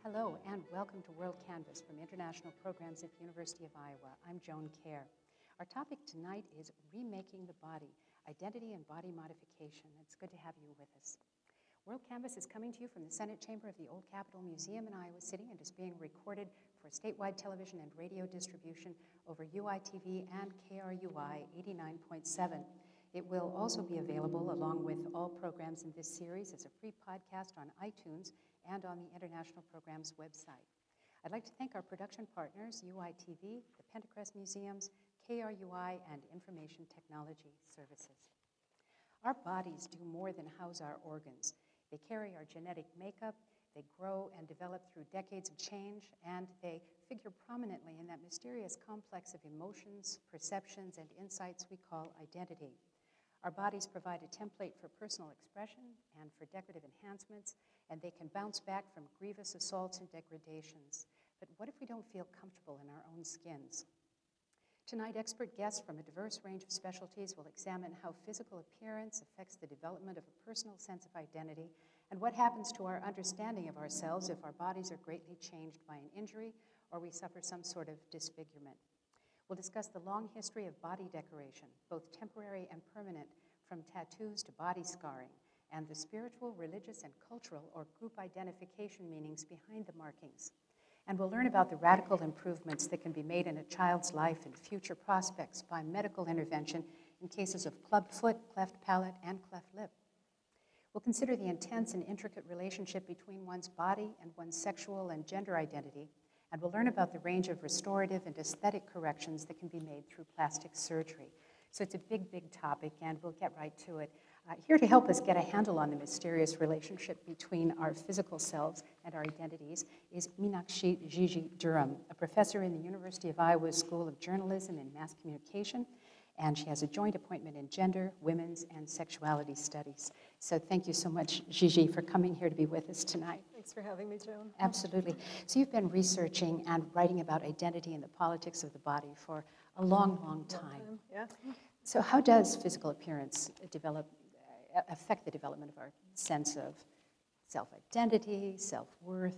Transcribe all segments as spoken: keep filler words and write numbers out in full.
Hello and welcome to WorldCanvass from International Programs at the University of Iowa. I'm Joan Kerr. Our topic tonight is Remaking the Body, Identity and Body Modification. It's good to have you with us. WorldCanvass is coming to you from the Senate Chamber of the Old Capitol Museum in Iowa City and is being recorded for statewide television and radio distribution over U I T V and K R U I eighty-nine point seven. It will also be available, along with all programs in this series, as a free podcast on iTunes and on the International Programs website. I'd like to thank our production partners, U I T V, the Pentacrest Museums, K R U I, and Information Technology Services. Our bodies do more than house our organs. They carry our genetic makeup, they grow and develop through decades of change, and they figure prominently in that mysterious complex of emotions, perceptions, and insights we call identity. Our bodies provide a template for personal expression and for decorative enhancements, and they can bounce back from grievous assaults and degradations. But what if we don't feel comfortable in our own skins? Tonight, expert guests from a diverse range of specialties will examine how physical appearance affects the development of a personal sense of identity and what happens to our understanding of ourselves if our bodies are greatly changed by an injury or we suffer some sort of disfigurement. We'll discuss the long history of body decoration, both temporary and permanent, from tattoos to body scarring, and the spiritual, religious, and cultural or group identification meanings behind the markings. And we'll learn about the radical improvements that can be made in a child's life and future prospects by medical intervention in cases of club foot, cleft palate, and cleft lip. We'll consider the intense and intricate relationship between one's body and one's sexual and gender identity, and we'll learn about the range of restorative and aesthetic corrections that can be made through plastic surgery. So it's a big, big topic, and we'll get right to it. Uh, here to help us get a handle on the mysterious relationship between our physical selves and our identities is Meenakshi Gigi Durham, a professor in the University of Iowa School of Journalism and Mass Communication, and she has a joint appointment in gender, women's, and sexuality studies. So thank you so much, Gigi, for coming here to be with us tonight. Thanks for having me, Joan. Absolutely. So you've been researching and writing about identity and the politics of the body for a long, long time. Long time. Yeah. So how does physical appearance develop, uh, affect the development of our sense of self-identity, self-worth?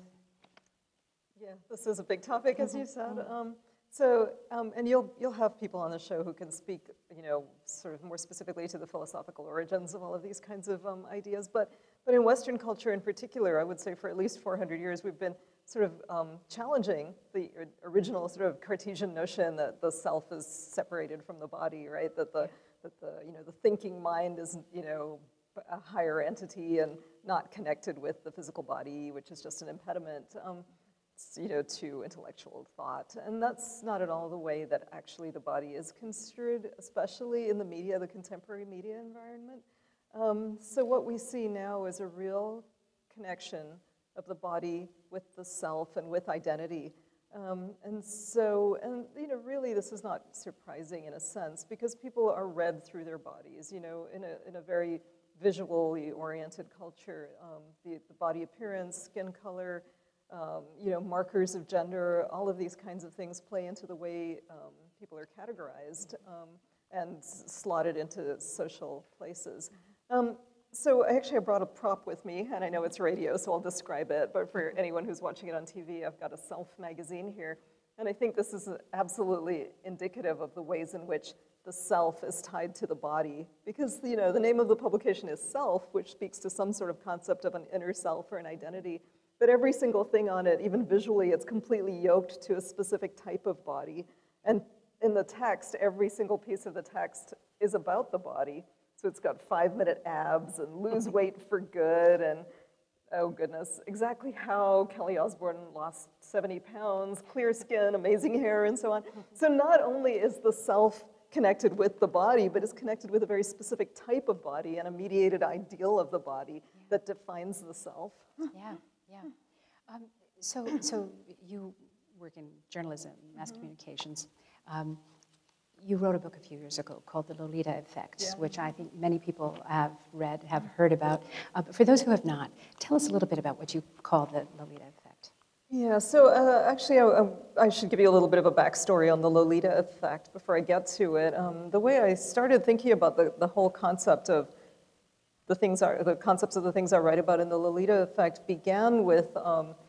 Yeah, this is a big topic, as you said. Um, so, um, and you'll you'll have people on the show who can speak, you know, sort of more specifically to the philosophical origins of all of these kinds of um, ideas. But but in Western culture, in particular, I would say for at least four hundred years, we've been sort of um, challenging the original sort of Cartesian notion that the self is separated from the body, right? That the that the you know the thinking mind is you know a higher entity and not connected with the physical body, which is just an impediment. Um, you know, to intellectual thought. And that's not at all the way that actually the body is construed, especially in the media, the contemporary media environment. Um, so what we see now is a real connection of the body with the self and with identity. Um, and so, and you know, really this is not surprising in a sense because people are read through their bodies, you know, in a, in a very visually oriented culture. Um, the, the body appearance, skin color, Um, you know, markers of gender, all of these kinds of things play into the way um, people are categorized um, and slotted into social places. Um, so actually I brought a prop with me, and I know it's radio, so I'll describe it, but for anyone who's watching it on T V, I've got a Self magazine here, and I think this is absolutely indicative of the ways in which the self is tied to the body, because you know, the name of the publication is Self, which speaks to some sort of concept of an inner self or an identity. But every single thing on it, even visually, it's completely yoked to a specific type of body. And in the text, every single piece of the text is about the body. So it's got five-minute abs and lose weight for good and, oh goodness, exactly how Kelly Osbourne lost seventy pounds, clear skin, amazing hair, and so on. So not only is the self connected with the body, but is connected with a very specific type of body and a mediated ideal of the body that defines the self. Yeah. Yeah. Um, so, so you work in journalism, mass mm-hmm. communications. Um, you wrote a book a few years ago called The Lolita Effect, yeah. which I think many people have read, have heard about. Uh, but for those who have not, tell us a little bit about what you call the Lolita Effect. Yeah, so uh, actually I, I should give you a little bit of a backstory on the Lolita Effect before I get to it. Um, the way I started thinking about the, the whole concept of the things are, the concepts of the things I write about in the Lolita Effect began with um,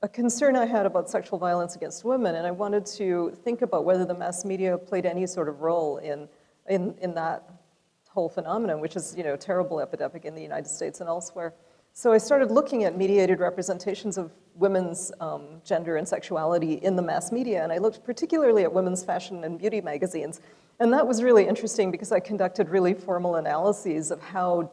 a concern I had about sexual violence against women, and I wanted to think about whether the mass media played any sort of role in, in, in that whole phenomenon, which is, you know, a terrible epidemic in the United States and elsewhere. So I started looking at mediated representations of women's um, gender and sexuality in the mass media, and I looked particularly at women's fashion and beauty magazines. And that was really interesting because I conducted really formal analyses of how,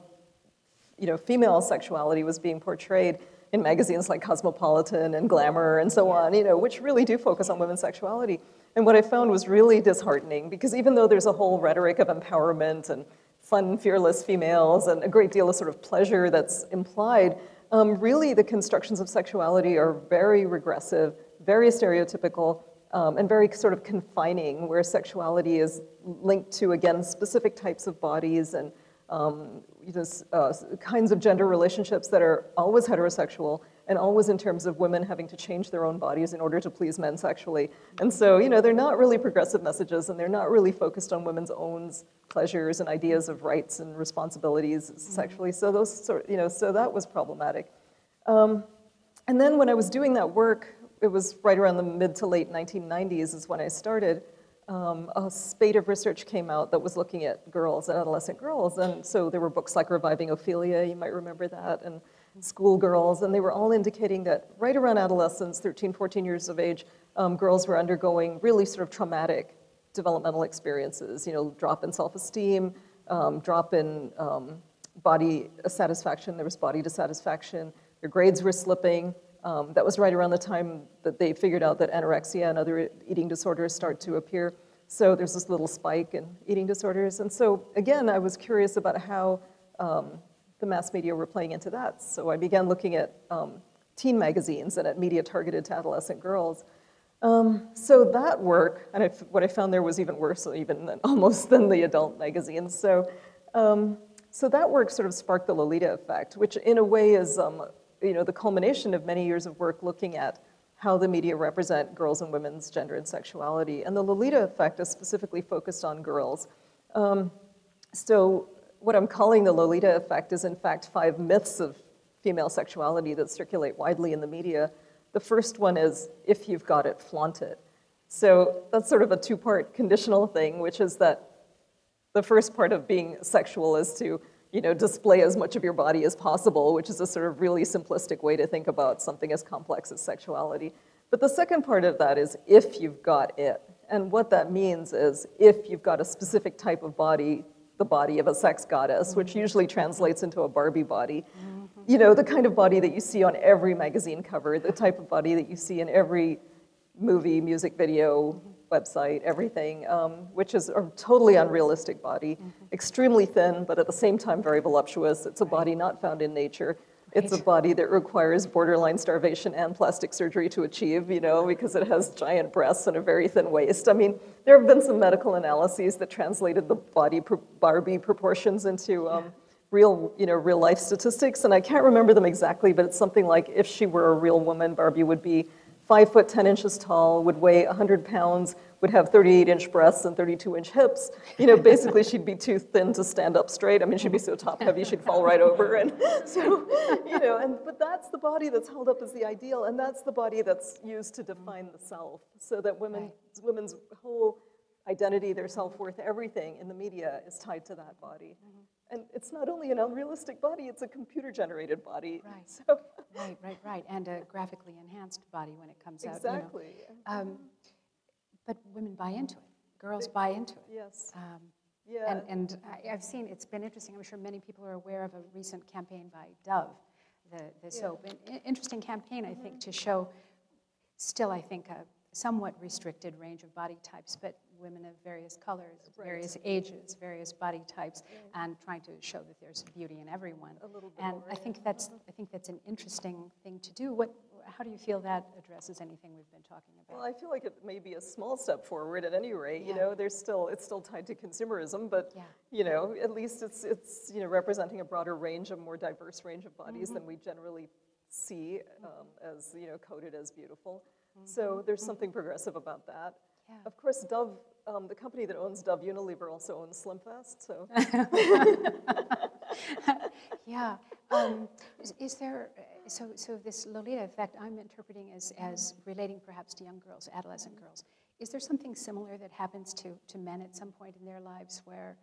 you know, female sexuality was being portrayed in magazines like Cosmopolitan and Glamour and so on, you know, which really do focus on women's sexuality. And what I found was really disheartening, because even though there's a whole rhetoric of empowerment and fun, fearless females and a great deal of sort of pleasure that's implied, um, really the constructions of sexuality are very regressive, very stereotypical, um, and very sort of confining, where sexuality is linked to, again, specific types of bodies and um, you know, uh, kinds of gender relationships that are always heterosexual and always in terms of women having to change their own bodies in order to please men sexually. And so, you know, they're not really progressive messages, and they're not really focused on women's own pleasures and ideas of rights and responsibilities sexually. So those sort, you know, so that was problematic. Um, and then when I was doing that work, it was right around the mid to late nineteen nineties is when I started. Um, a spate of research came out that was looking at girls, adolescent girls, and so there were books like Reviving Ophelia, you might remember that, and Schoolgirls, and they were all indicating that right around adolescence, thirteen, fourteen years of age, um, girls were undergoing really sort of traumatic developmental experiences, you know, drop in self-esteem, um, drop in um, body satisfaction, there was body dissatisfaction, their grades were slipping. Um, that was right around the time that they figured out that anorexia and other eating disorders start to appear. So there's this little spike in eating disorders. And so again, I was curious about how um, the mass media were playing into that. So I began looking at um, teen magazines and at media targeted to adolescent girls. Um, so that work, and I, what I found there was even worse even than, almost than the adult magazines. So, um, so that work sort of sparked the Lolita effect, which in a way is um, you know, the culmination of many years of work looking at how the media represent girls and women's gender and sexuality. And the Lolita effect is specifically focused on girls. Um, so what I'm calling the Lolita effect is in fact five myths of female sexuality that circulate widely in the media. The first one is, if you've got it, flaunt it. So that's sort of a two-part conditional thing, which is that the first part of being sexual is to, you know, display as much of your body as possible, which is a sort of really simplistic way to think about something as complex as sexuality. But the second part of that is if you've got it. And what that means is if you've got a specific type of body, the body of a sex goddess, which usually translates into a Barbie body, you know, the kind of body that you see on every magazine cover, the type of body that you see in every movie, music video, website, everything, um, which is a totally unrealistic body, mm-hmm. extremely thin, but at the same time very voluptuous. It's a body not found in nature. Right. It's a body that requires borderline starvation and plastic surgery to achieve, you know, because it has giant breasts and a very thin waist. I mean, there have been some medical analyses that translated the body pro Barbie proportions into um, yeah. real, you know, real life statistics, and I can't remember them exactly, but it's something like if she were a real woman, Barbie would be five foot ten inches tall, would weigh one hundred pounds, would have thirty-eight inch breasts and thirty-two inch hips. You know, basically she'd be too thin to stand up straight. I mean, she'd be so top heavy she'd fall right over. And so, you know, and but that's the body that's held up as the ideal, and that's the body that's used to define the self, so that women, right. women's whole identity, their self-worth, everything in the media is tied to that body. Mm-hmm. And it's not only an unrealistic body, it's a computer-generated body. Right, so. right, right, right, and a graphically enhanced body when it comes exactly. out. Exactly. You know. um, but women buy into it. Girls they, buy into it. Yes. Um, yeah. And, and I, I've seen, it's been interesting, I'm sure many people are aware of a recent campaign by Dove, the, the yeah. soap. An interesting campaign, I mm-hmm. think, to show still, I think, a somewhat restricted range of body types, but women of various colors, right. various ages, various body types, right. and trying to show that there's beauty in everyone. A little bit and more, I think yeah. that's I think that's an interesting thing to do. What how do you feel that addresses anything we've been talking about? Well, I feel like it may be a small step forward at any rate. Yeah. You know, there's still it's still tied to consumerism, but yeah. you know, at least it's it's you know representing a broader range, a more diverse range of bodies mm-hmm. than we generally see um, as you know coded as beautiful. Mm-hmm. So there's something progressive about that. Yeah. Of course, Dove, um, the company that owns Dove Unilever also owns SlimFast, so. yeah. Um, is, is there so, so this Lolita effect I'm interpreting as, as relating perhaps to young girls, adolescent girls. Is there something similar that happens to, to men at some point in their lives where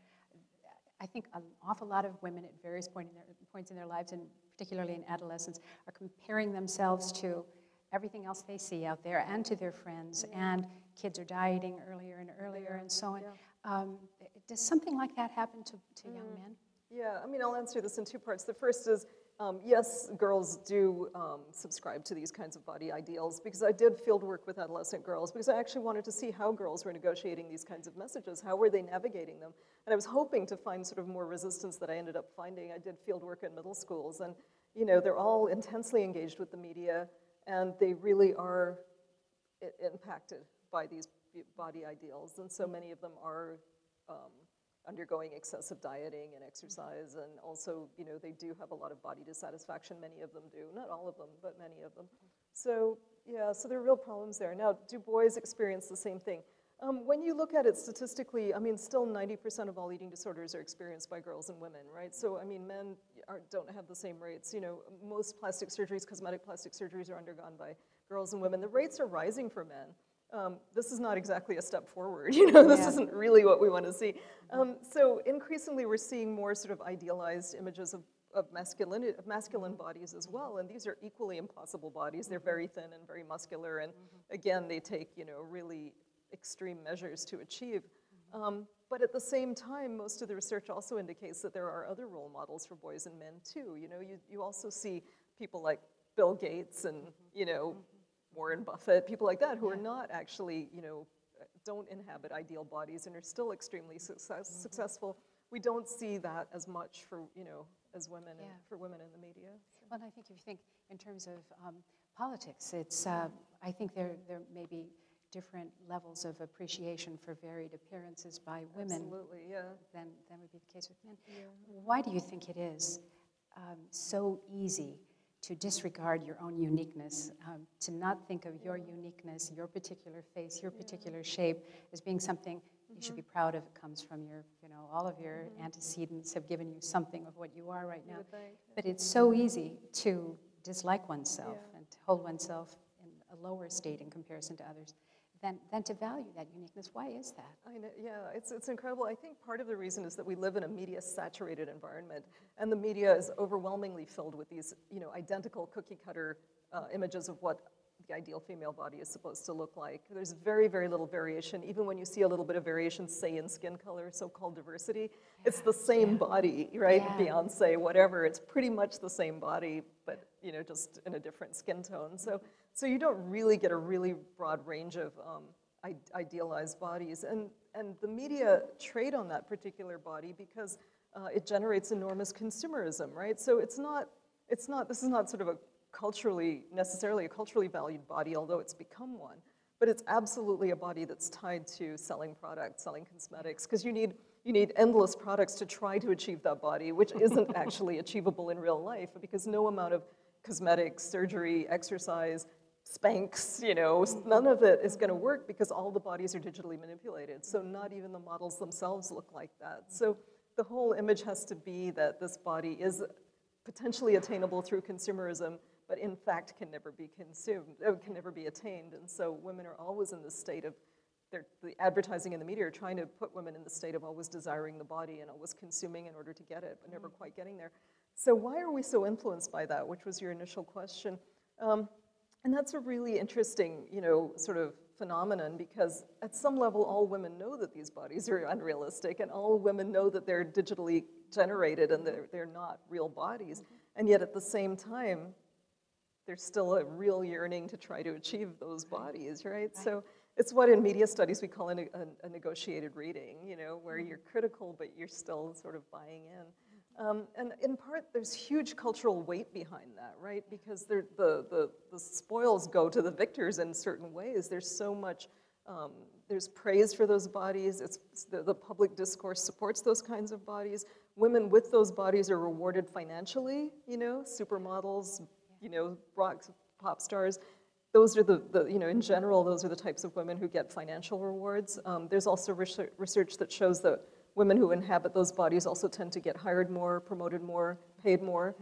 I think an awful lot of women at various point in their, points in their lives, and particularly in adolescence, are comparing themselves to everything else they see out there and to their friends, yeah. and kids are dieting earlier and earlier yeah. and so on. Yeah. Um, does something like that happen to, to mm. young men? Yeah, I mean, I'll answer this in two parts. The first is, um, yes, girls do um, subscribe to these kinds of body ideals, because I did field work with adolescent girls, because I actually wanted to see how girls were negotiating these kinds of messages. How were they navigating them? And I was hoping to find sort of more resistance that I ended up finding. I did field work in middle schools, and you know, they're all intensely engaged with the media, and they really are I- impacted by these body ideals, and so many of them are um, undergoing excessive dieting and exercise, and also, you know, they do have a lot of body dissatisfaction. Many of them do, not all of them, but many of them. So, yeah, so there are real problems there. Now, do boys experience the same thing? Um, when you look at it statistically, I mean, still ninety percent of all eating disorders are experienced by girls and women, right? So, I mean, men are, don't have the same rates. You know, most plastic surgeries, cosmetic plastic surgeries are undergone by girls and women. The rates are rising for men. Um, this is not exactly a step forward, you know, this yeah. isn't really what we want to see. Um, so increasingly we're seeing more sort of idealized images of, of, masculine, of masculine bodies as well, and these are equally impossible bodies. They're very thin and very muscular, and again, they take, you know, really extreme measures to achieve. Um, but at the same time, most of the research also indicates that there are other role models for boys and men too. You know, you, you also see people like Bill Gates and, you know, Warren Buffett, people like that, who yeah. are not actually, you know, don't inhabit ideal bodies and are still extremely success, mm-hmm. successful. We don't see that as much for, you know, as women, yeah. and for women in the media. So. Well, I think if you think in terms of um, politics, it's, uh, I think there, there may be different levels of appreciation for varied appearances by women. Absolutely, yeah. Than, than would be the case with men. Yeah. Why do you think it is um, so easy to disregard your own uniqueness, um, to not think of your uniqueness, your particular face, your particular shape as being something mm-hmm. you should be proud of? It comes from your, you know, all of your mm-hmm. antecedents have given you something of what you are right now. Think, but it's so easy to dislike oneself yeah. and to hold oneself in a lower state in comparison to others than, than to value that uniqueness. Why is that? I know, yeah, it's, it's incredible. I think part of the reason is that we live in a media-saturated environment, and the media is overwhelmingly filled with these, you know, identical cookie-cutter uh, images of what the ideal female body is supposed to look like. There's very, very little variation. Even when you see a little bit of variation, say in skin color, so-called diversity, yeah. it's the same yeah. body, right? Yeah. Beyonce, whatever, it's pretty much the same body, but, you know, just in a different skin tone. So. So you don't really get a really broad range of um, I idealized bodies. And, and the media trade on that particular body because uh, it generates enormous consumerism, right? So it's not, it's not, this is not sort of a culturally, necessarily a culturally valued body, although it's become one. But it's absolutely a body that's tied to selling products, selling cosmetics, because you need, you need endless products to try to achieve that body, which isn't actually achievable in real life, because no amount of cosmetics, surgery, exercise, Spanx, you know, none of it is going to work because all the bodies are digitally manipulated. So not even the models themselves look like that. So the whole image has to be that this body is potentially attainable through consumerism, but in fact can never be consumed, can never be attained. And so women are always in this state of, they're, the advertising and the media are trying to put women in the state of always desiring the body and always consuming in order to get it, but never quite getting there. So why are we so influenced by that, which was your initial question? Um, And that's a really interesting, you know, sort of phenomenon, because at some level, all women know that these bodies are unrealistic, and all women know that they're digitally generated and they're, they're not real bodies. And yet at the same time, there's still a real yearning to try to achieve those bodies, right? So it's what in media studies we call a, a, a negotiated reading, you know, where you're critical, but you're still sort of buying in. Um, and in part, there's huge cultural weight behind that, right? Because the, the, the spoils go to the victors in certain ways. There's so much, um, there's praise for those bodies. It's, the, the public discourse supports those kinds of bodies. Women with those bodies are rewarded financially, you know, supermodels, you know, rock, pop stars. Those are the, the, you know, in general, those are the types of women who get financial rewards. Um, there's also research, research that shows that women who inhabit those bodies also tend to get hired more, promoted more, paid more.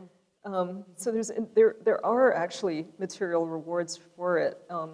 Um, so there's, there, there are actually material rewards for it. Um,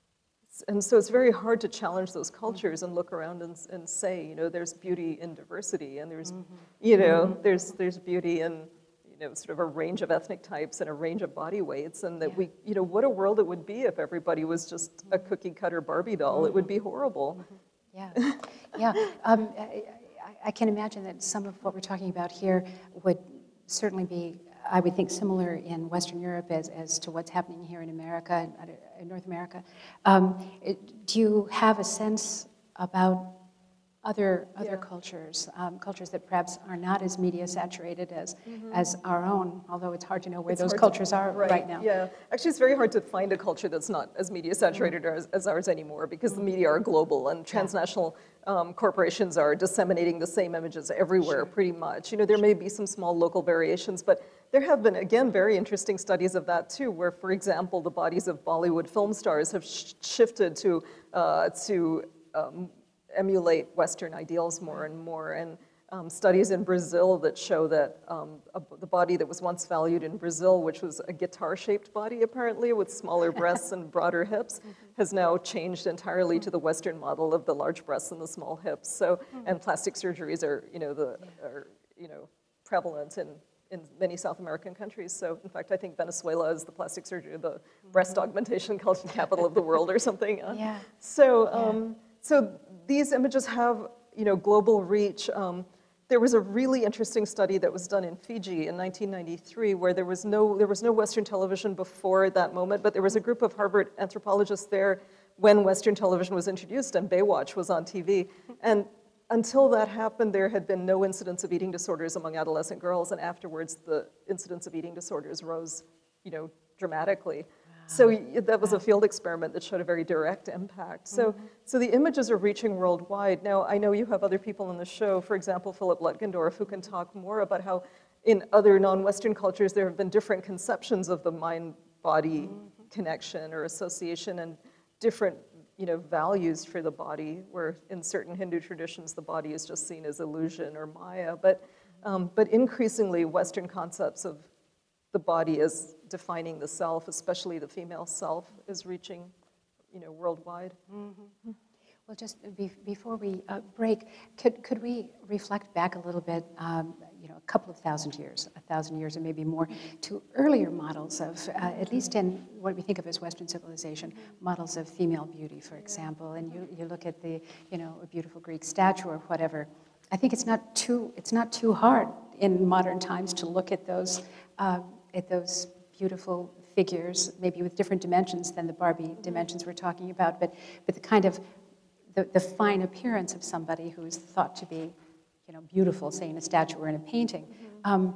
and so it's very hard to challenge those cultures and look around and, and say, you know, there's beauty in diversity, and there's, mm-hmm. you know, mm-hmm. there's, there's beauty in, you know, sort of a range of ethnic types and a range of body weights, and that yeah. we, you know, what a world it would be if everybody was just a cookie cutter Barbie doll. Mm-hmm. It would be horrible. Mm-hmm. Yeah, yeah. Um, I, I can imagine that some of what we're talking about here would certainly be, I would think, similar in Western Europe as, as to what's happening here in America, in North America. Um, it, do you have a sense about other other yeah. cultures, um, cultures that perhaps are not as media saturated as mm-hmm. as our own, although it's hard to know where it's those cultures to, are right, right now. Yeah, actually it's very hard to find a culture that's not as media saturated mm-hmm. as, as ours anymore, because mm-hmm. the media are global, and transnational yeah. um, corporations are disseminating the same images everywhere, sure. pretty much. You know, there sure. may be some small local variations, but there have been, again, very interesting studies of that too, where, for example, the bodies of Bollywood film stars have sh shifted to, uh, to um, emulate Western ideals more and more. And um, studies in Brazil that show that um, a, the body that was once valued in Brazil, which was a guitar-shaped body apparently with smaller breasts and broader hips, mm-hmm. has now changed entirely to the Western model of the large breasts and the small hips. So, mm-hmm. and plastic surgeries are, you know, the, yeah. are, you know, prevalent in in many South American countries. So in fact, I think Venezuela is the plastic surgery, the mm-hmm. breast augmentation capital of the world or something. Uh, yeah. So, um, yeah. so these images have, you know, global reach. Um, there was a really interesting study that was done in Fiji in nineteen ninety-three, where there was no, there was no Western television before that moment, but there was a group of Harvard anthropologists there when Western television was introduced and Baywatch was on T V. And until that happened, there had been no incidence of eating disorders among adolescent girls, and afterwards the incidence of eating disorders rose, you know, dramatically. Wow. So that was wow. a field experiment that showed a very direct impact. So, mm-hmm. so the images are reaching worldwide. Now, I know you have other people on the show, for example, Philip Lutgendorf, who can talk more about how in other non-Western cultures there have been different conceptions of the mind-body mm-hmm. connection or association, and different, you know, values for the body, where in certain Hindu traditions the body is just seen as illusion or maya, but, um, but increasingly Western concepts of the body as defining the self, especially the female self, is reaching, you know, worldwide. Mm-hmm. Well, just be, before we uh, break, could, could we reflect back a little bit, um, you know, a couple of thousand years, a thousand years or maybe more, to earlier models of, uh, at least in what we think of as Western civilization, models of female beauty, for example, and you, you look at the, you know, a beautiful Greek statue or whatever. I think it's not too, it's not too hard in modern times to look at those, uh, at those beautiful figures, maybe with different dimensions than the Barbie dimensions we're talking about, but, but the kind of The, the fine appearance of somebody who is thought to be, you know, beautiful, say in a statue or in a painting. Mm-hmm. um,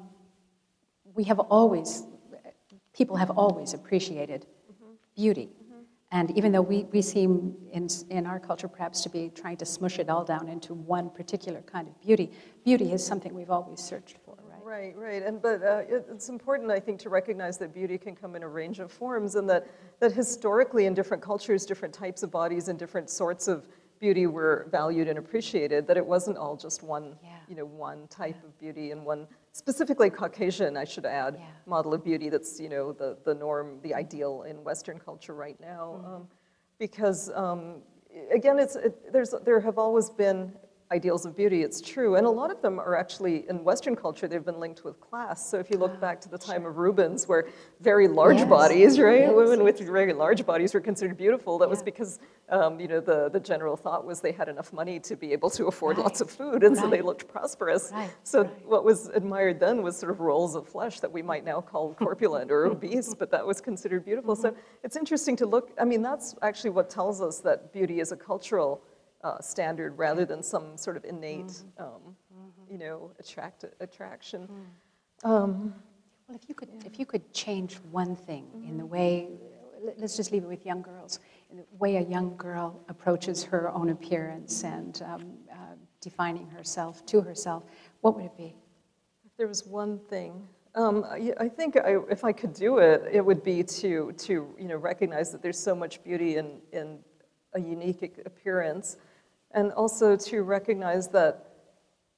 we have always, people have always appreciated mm-hmm. beauty. Mm-hmm. And even though we, we seem in, in our culture perhaps to be trying to smush it all down into one particular kind of beauty, beauty is something we've always searched for, right? Right, right. And, but uh, it, it's important, I think, to recognize that beauty can come in a range of forms, and that, that historically in different cultures, different types of bodies and different sorts of beauty were valued and appreciated, that it wasn't all just one, yeah. you know, one type yeah. of beauty and one, specifically Caucasian, I should add, yeah. model of beauty that's, you know, the, the norm, the ideal in Western culture right now. Mm-hmm. um, because, um, again, it's, it, there's, there have always been ideals of beauty, it's true, and a lot of them are actually, in Western culture, they've been linked with class. So if you look back to the time of Rubens, where very large yes. bodies, right? Yes. Women with very large bodies were considered beautiful. That yeah. was because, um, you know, the, the general thought was they had enough money to be able to afford right. lots of food, and right. so they looked prosperous. Right. So right. what was admired then was sort of rolls of flesh that we might now call corpulent or obese, but that was considered beautiful. Mm-hmm. So it's interesting to look, I mean, that's actually what tells us that beauty is a cultural Uh, standard rather than some sort of innate, mm-hmm. um, mm-hmm. you know, attract attraction. Mm. Um, well, if you could, yeah. if you could change one thing mm-hmm. in the way, let's just leave it with young girls, in the way a young girl approaches her own appearance and um, uh, defining herself to herself, what would it be? If there was one thing, um, I, I think I, if I could do it, it would be to to you know recognize that there's so much beauty in in a unique appearance. And also to recognize that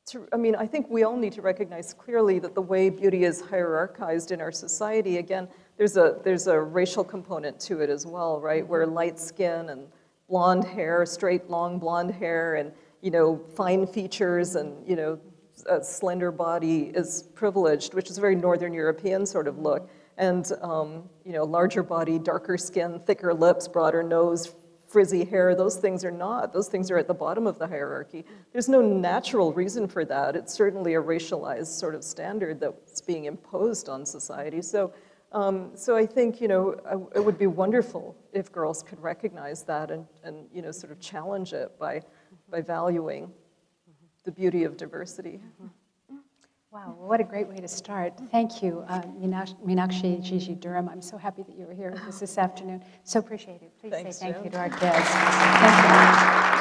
to, I mean, I think we all need to recognize clearly that the way beauty is hierarchized in our society, again, there's a, there's a racial component to it as well, right? Where light skin and blonde hair, straight, long blonde hair, and, you know, fine features and, you know, a slender body is privileged, which is a very Northern European sort of look. And, um, you know, larger body, darker skin, thicker lips, broader nose, frizzy hair, those things are not. Those things are at the bottom of the hierarchy. There's no natural reason for that. It's certainly a racialized sort of standard that's being imposed on society. So, um, so I think, you know, it would be wonderful if girls could recognize that and, and you know, sort of challenge it by, by valuing the beauty of diversity. Wow, well, what a great way to start. Thank you, uh, Meenakshi Gigi Durham. I'm so happy that you were here with us this afternoon. So appreciate it. Please Thanks, say thank Jen. you to our guests. Thank you.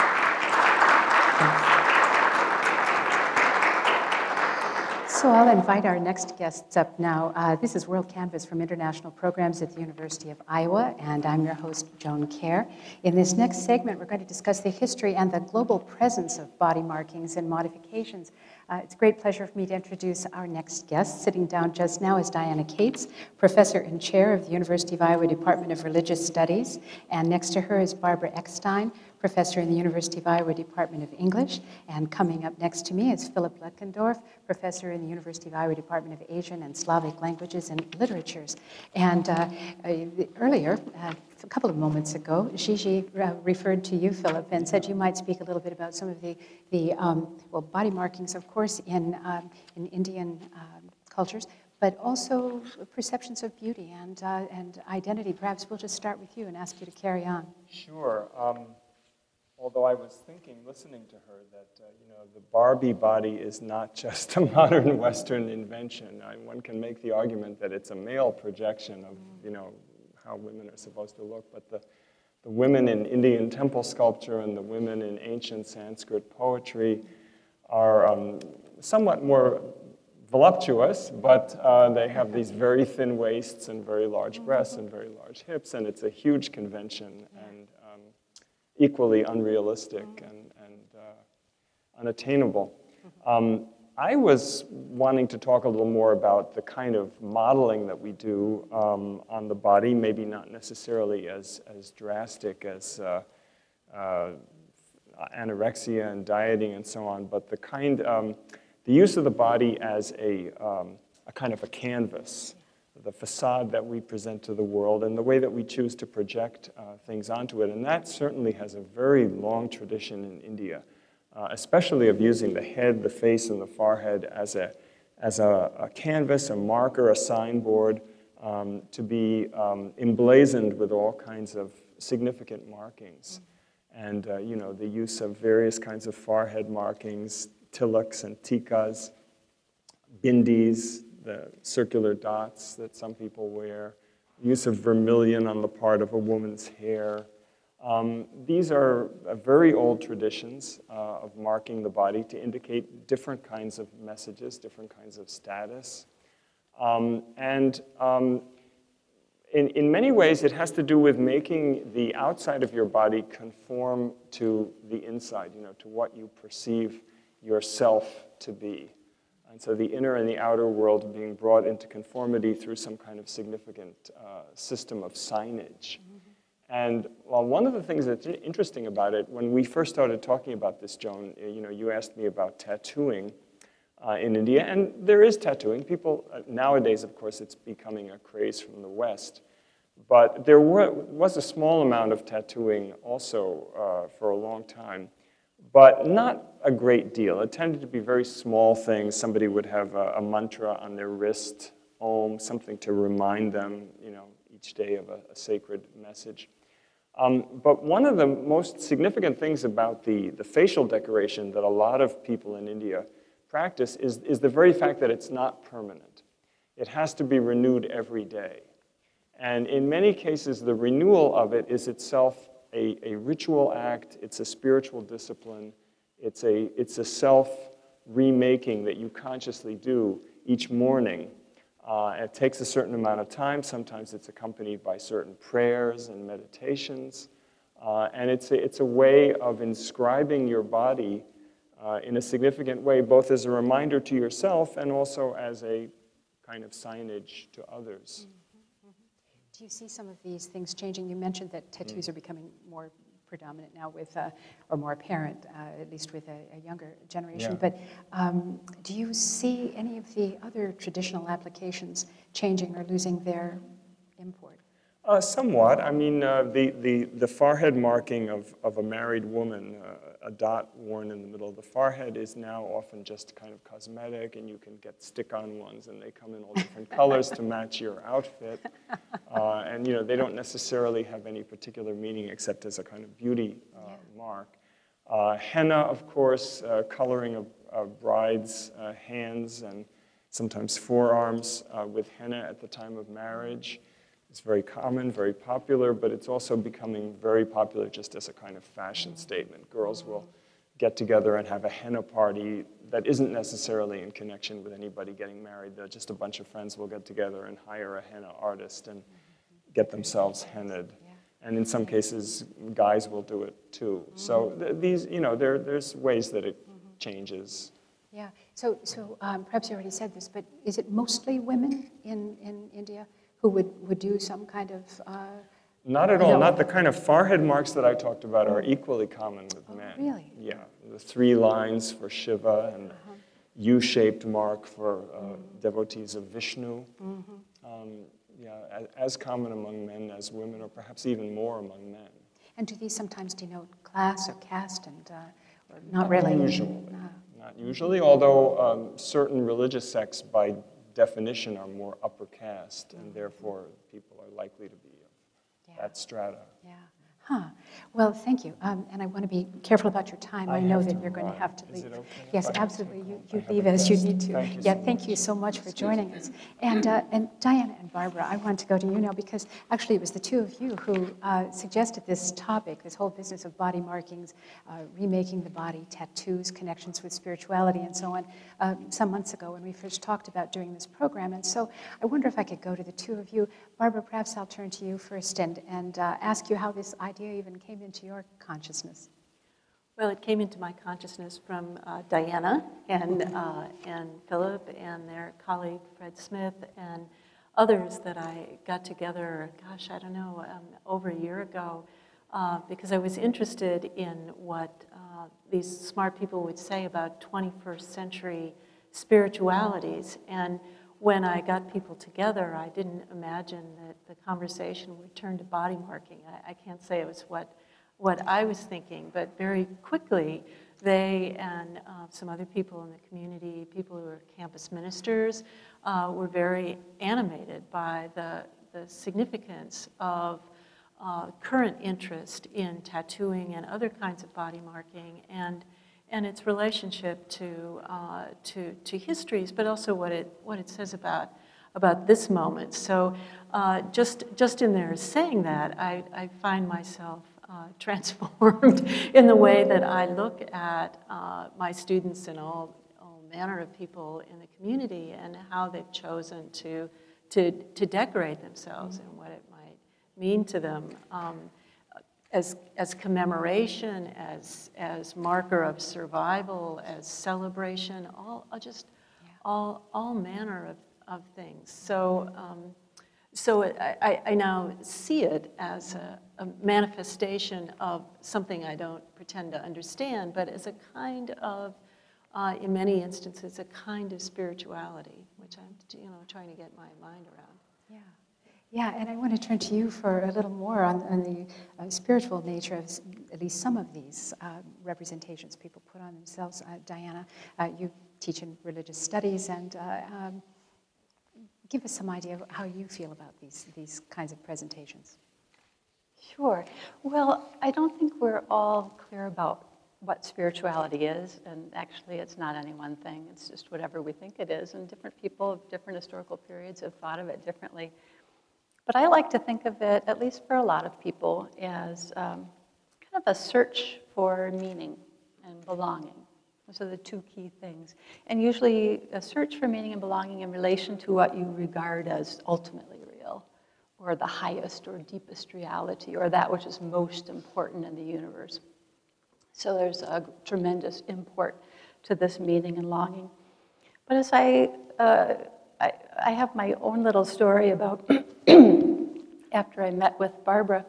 So I'll invite our next guests up now. Uh, this is WorldCanvass from International Programs at the University of Iowa, and I'm your host, Joan Kerr. In this next segment, we're going to discuss the history and the global presence of body markings and modifications. Uh, it's a great pleasure for me to introduce our next guest. Sitting down just now is Diana Cates, professor and chair of the University of Iowa Department of Religious Studies, and next to her is Barbara Eckstein, professor in the University of Iowa Department of English, and coming up next to me is Philip Lutgendorf, professor in the University of Iowa Department of Asian and Slavic Languages and Literatures. And uh, uh, earlier, uh, a couple of moments ago, Gigi uh, referred to you, Philip, and said you might speak a little bit about some of the, the um, well, body markings, of course, in, um, in Indian um, cultures, but also perceptions of beauty and, uh, and identity. Perhaps we'll just start with you and ask you to carry on. Sure. Um, Although I was thinking, listening to her, that uh, you know, the Barbie body is not just a modern Western invention. I, one can make the argument that it's a male projection of, you know, how women are supposed to look. But the, the women in Indian temple sculpture and the women in ancient Sanskrit poetry are um, somewhat more voluptuous, but uh, they have these very thin waists and very large breasts and very large hips, and it's a huge convention. And equally unrealistic and, and uh, unattainable. Um, I was wanting to talk a little more about the kind of modeling that we do um, on the body, maybe not necessarily as, as drastic as uh, uh, anorexia and dieting and so on, but the kind, um, the use of the body as a, um, a kind of a canvas, the facade that we present to the world and the way that we choose to project uh, things onto it. And that certainly has a very long tradition in India, uh, especially of using the head, the face, and the forehead as a, as a, a canvas, a marker, a signboard, um, to be um, emblazoned with all kinds of significant markings. And, uh, you know, the use of various kinds of forehead markings, tilaks and tikas, bindis, the circular dots that some people wear, use of vermilion on the part of a woman's hair. Um, these are uh, very old traditions uh, of marking the body to indicate different kinds of messages, different kinds of status. Um, and um, in, in many ways, it has to do with making the outside of your body conform to the inside, you know, to what you perceive yourself to be. And so the inner and the outer world being brought into conformity through some kind of significant uh, system of signage. Mm-hmm. And well, one of the things that's interesting about it, when we first started talking about this, Joan, you know, you asked me about tattooing uh, in India, and there is tattooing. People, uh, nowadays, of course, it's becoming a craze from the West. But there were, was a small amount of tattooing also uh, for a long time, but not a great deal. It tended to be very small things. Somebody would have a, a mantra on their wrist, om, something to remind them, you know, each day of a, a sacred message. Um, but one of the most significant things about the, the facial decoration that a lot of people in India practice is, is the very fact that it's not permanent. It has to be renewed every day. And in many cases, the renewal of it is itself A, a ritual act, it's a spiritual discipline, it's a, it's a self-remaking that you consciously do each morning. Uh, it takes a certain amount of time. Sometimes it's accompanied by certain prayers and meditations. Uh, and it's a, it's a way of inscribing your body uh, in a significant way, both as a reminder to yourself and also as a kind of signage to others. Mm-hmm, mm-hmm. Do you see some of these things changing? You mentioned that tattoos mm. are becoming more predominant now with, uh, or more apparent, uh, at least with a, a younger generation. Yeah. But um, do you see any of the other traditional applications changing or losing their import? Uh, somewhat. I mean, uh, the, the, the forehead marking of, of a married woman, uh, a dot worn in the middle of the forehead, is now often just kind of cosmetic, and you can get stick-on ones, and they come in all different colors to match your outfit. Uh, and, you know, they don't necessarily have any particular meaning except as a kind of beauty uh, yeah. mark. Uh, henna, of course, uh, coloring of, of brides' uh, hands and sometimes forearms uh, with henna at the time of marriage. It's very common, very popular, but it's also becoming very popular just as a kind of fashion statement. Girls will get together and have a henna party that isn't necessarily in connection with anybody getting married. They're just a bunch of friends will get together and hire a henna artist and get themselves hennaed. And in some cases, guys will do it too. So th these, you know, there, there's ways that it changes. Yeah, so, so um, perhaps you already said this, but is it mostly women in, in India who would, would do some kind of... Uh, Not at all. know. Not the kind of forehead marks that I talked about are equally common with oh, men. Really? Yeah, the three lines for Shiva and uh-huh. U-shaped mark for uh, mm-hmm. devotees of Vishnu. Mm-hmm. um, yeah, as, as common among men as women, or perhaps even more among men. And do these sometimes denote class or caste? And uh, or not, not really? Usually. No. Not usually, although um, certain religious sects, by definition, are more upper caste, and therefore people are likely to be of yeah. that strata. Yeah. Huh. Well, thank you. Um, and I want to be careful about your time. I, I know have that to you're going run. to have to Is leave. it okay Yes, if I absolutely. You, you I leave have a as you guest? need to. Thank you yeah, so thank much. you so much for joining us. And, uh, and Diana and Barbara, I want to go to you now because actually it was the two of you who uh, suggested this topic, this whole business of body markings, uh, remaking the body, tattoos, connections with spirituality, and so on, uh, some months ago when we first talked about doing this program. And so I wonder if I could go to the two of you. Barbara, perhaps I'll turn to you first and, and uh, ask you how this idea even came into your consciousness. Well, it came into my consciousness from uh, Diana and, uh, and Philip and their colleague Fred Smith and others that I got together, gosh, I don't know, um, over a year ago, uh, because I was interested in what uh, these smart people would say about twenty-first century spiritualities. And when I got people together, I didn't imagine that the conversation would turn to body marking. I, I can't say it was what what I was thinking, but very quickly they and uh, some other people in the community, people who are campus ministers, uh, were very animated by the, the significance of uh, current interest in tattooing and other kinds of body marking and, and its relationship to, uh, to, to histories, but also what it, what it says about, about this moment. So uh, just, just in there saying that, I, I find myself Uh, transformed in the way that I look at uh, my students and all, all manner of people in the community and how they've chosen to, to, to decorate themselves and what it might mean to them um, as, as commemoration, as, as marker of survival, as celebration, all just yeah. all, all manner of, of things. So. Um, So I, I now see it as a, a manifestation of something I don't pretend to understand, but as a kind of, uh, in many instances, a kind of spirituality, which I'm, you know, trying to get my mind around. Yeah, yeah, and I want to turn to you for a little more on, on the uh, spiritual nature of at least some of these uh, representations people put on themselves. Uh, Diana, uh, you teach in religious studies, and uh, um, give us some idea of how you feel about these, these kinds of presentations. Sure. Well, I don't think we're all clear about what spirituality is, and actually it's not any one thing. It's just whatever we think it is, and different people of different historical periods have thought of it differently. But I like to think of it, at least for a lot of people, as um, kind of a search for meaning and belonging. Those are the two key things. And usually a search for meaning and belonging in relation to what you regard as ultimately real, or the highest or deepest reality, or that which is most important in the universe. So there's a tremendous import to this meaning and longing. But as I, uh, I, I have my own little story about after I met with Barbara,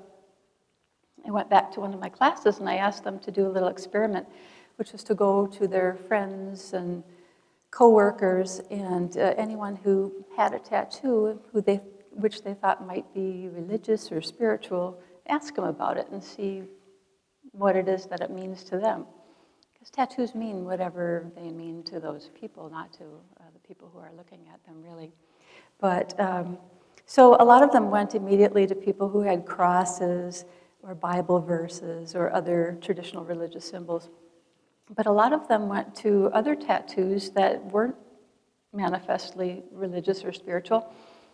I went back to one of my classes and I asked them to do a little experiment, which was to go to their friends and coworkers and uh, anyone who had a tattoo who they, which they thought might be religious or spiritual, ask them about it and see what it is that it means to them. Because tattoos mean whatever they mean to those people, not to uh, the people who are looking at them, really. But, um, so a lot of them went immediately to people who had crosses or Bible verses or other traditional religious symbols. But a lot of them went to other tattoos that weren't manifestly religious or spiritual,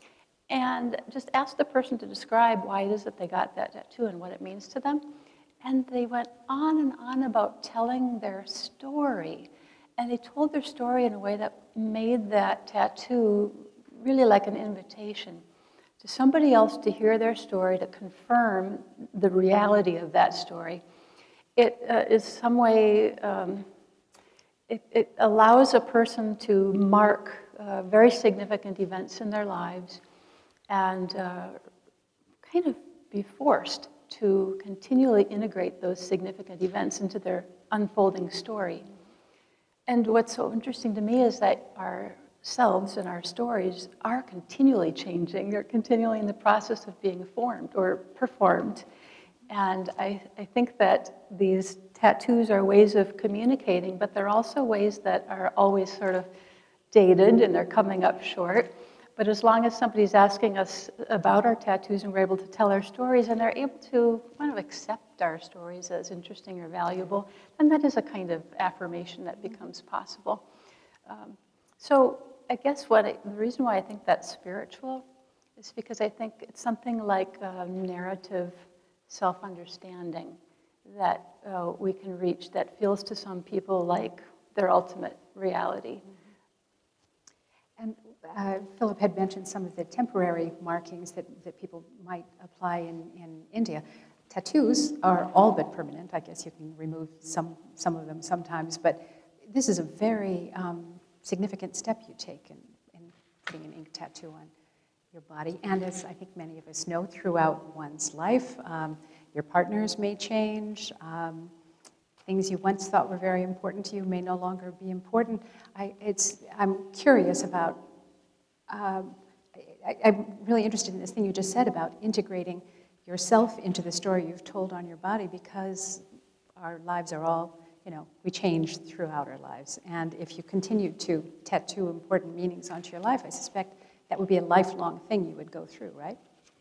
and just asked the person to describe why it is that they got that tattoo and what it means to them. And they went on and on about telling their story. And they told their story in a way that made that tattoo really like an invitation to somebody else to hear their story, to confirm the reality of that story. It uh, is some way, um, it, it allows a person to mark uh, very significant events in their lives and uh, kind of be forced to continually integrate those significant events into their unfolding story. And what's so interesting to me is that our selves and our stories are continually changing. They're continually in the process of being formed or performed. And I, I think that these tattoos are ways of communicating, but they're also ways that are always sort of dated and they're coming up short. But as long as somebody's asking us about our tattoos and we're able to tell our stories and they're able to kind of accept our stories as interesting or valuable, then that is a kind of affirmation that becomes possible. Um, so I guess what I, the reason why I think that's spiritual is because I think it's something like a narrative self-understanding that uh, we can reach that feels to some people like their ultimate reality. And uh, Philip had mentioned some of the temporary markings that, that people might apply in, in India. Tattoos are all but permanent. I guess you can remove some, some of them sometimes, but this is a very um, significant step you take in, in putting an ink tattoo on your body. And as I think many of us know, throughout one's life, um, your partners may change. Um, things you once thought were very important to you may no longer be important. I, it's, I'm curious about, um, I, I'm really interested in this thing you just said about integrating yourself into the story you've told on your body, because our lives are all, you know, we change throughout our lives. And if you continue to tattoo important meanings onto your life, I suspect that would be a lifelong thing you would go through, right?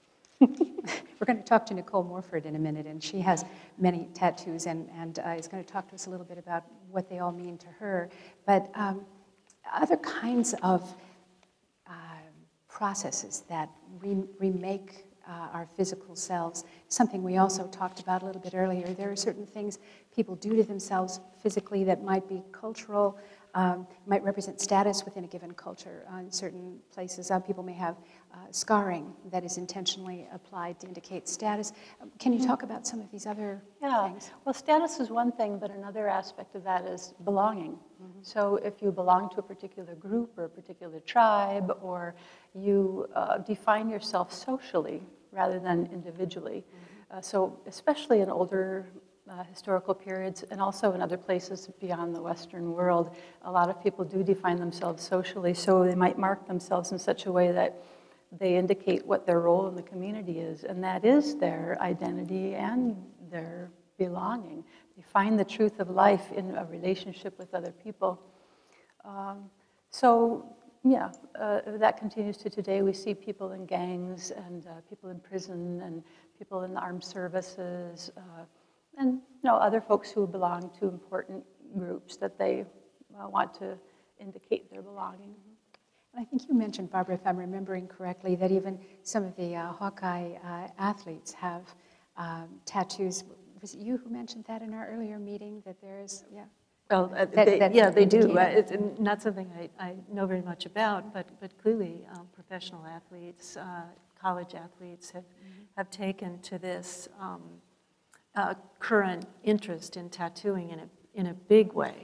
We're going to talk to Nicole Morford in a minute, and she has many tattoos and, and uh, is going to talk to us a little bit about what they all mean to her. But um, other kinds of uh, processes that re remake uh, our physical selves, something we also talked about a little bit earlier. There are certain things people do to themselves physically that might be cultural, um, might represent status within a given culture. Uh, in certain places, uh, people may have uh, scarring that is intentionally applied to indicate status. Um, can you talk about some of these other yeah. things? Well, status is one thing, but another aspect of that is belonging. Mm-hmm. So if you belong to a particular group or a particular tribe, or you uh, define yourself socially rather than individually. Mm-hmm. uh, so especially in older Uh, historical periods, and also in other places beyond the Western world, a lot of people do define themselves socially, so they might mark themselves in such a way that they indicate what their role in the community is, and that is their identity and their belonging. They find the truth of life in a relationship with other people. Um, so, yeah, uh, that continues to today. We see people in gangs, and uh, people in prison, and people in the armed services, uh, and you know, other folks who belong to important groups that they uh, want to indicate their belonging. And I think you mentioned, Barbara, if I'm remembering correctly, that even some of the uh, Hawkeye uh, athletes have um, tattoos. Was it you who mentioned that in our earlier meeting, that there's, yeah? Well, uh, that, they, that yeah, they do. Uh, indicate- it's not something I, I know very much about, but, but clearly um, professional athletes, uh, college athletes have, mm-hmm. have taken to this um, Uh, current interest in tattooing in a, in a big way.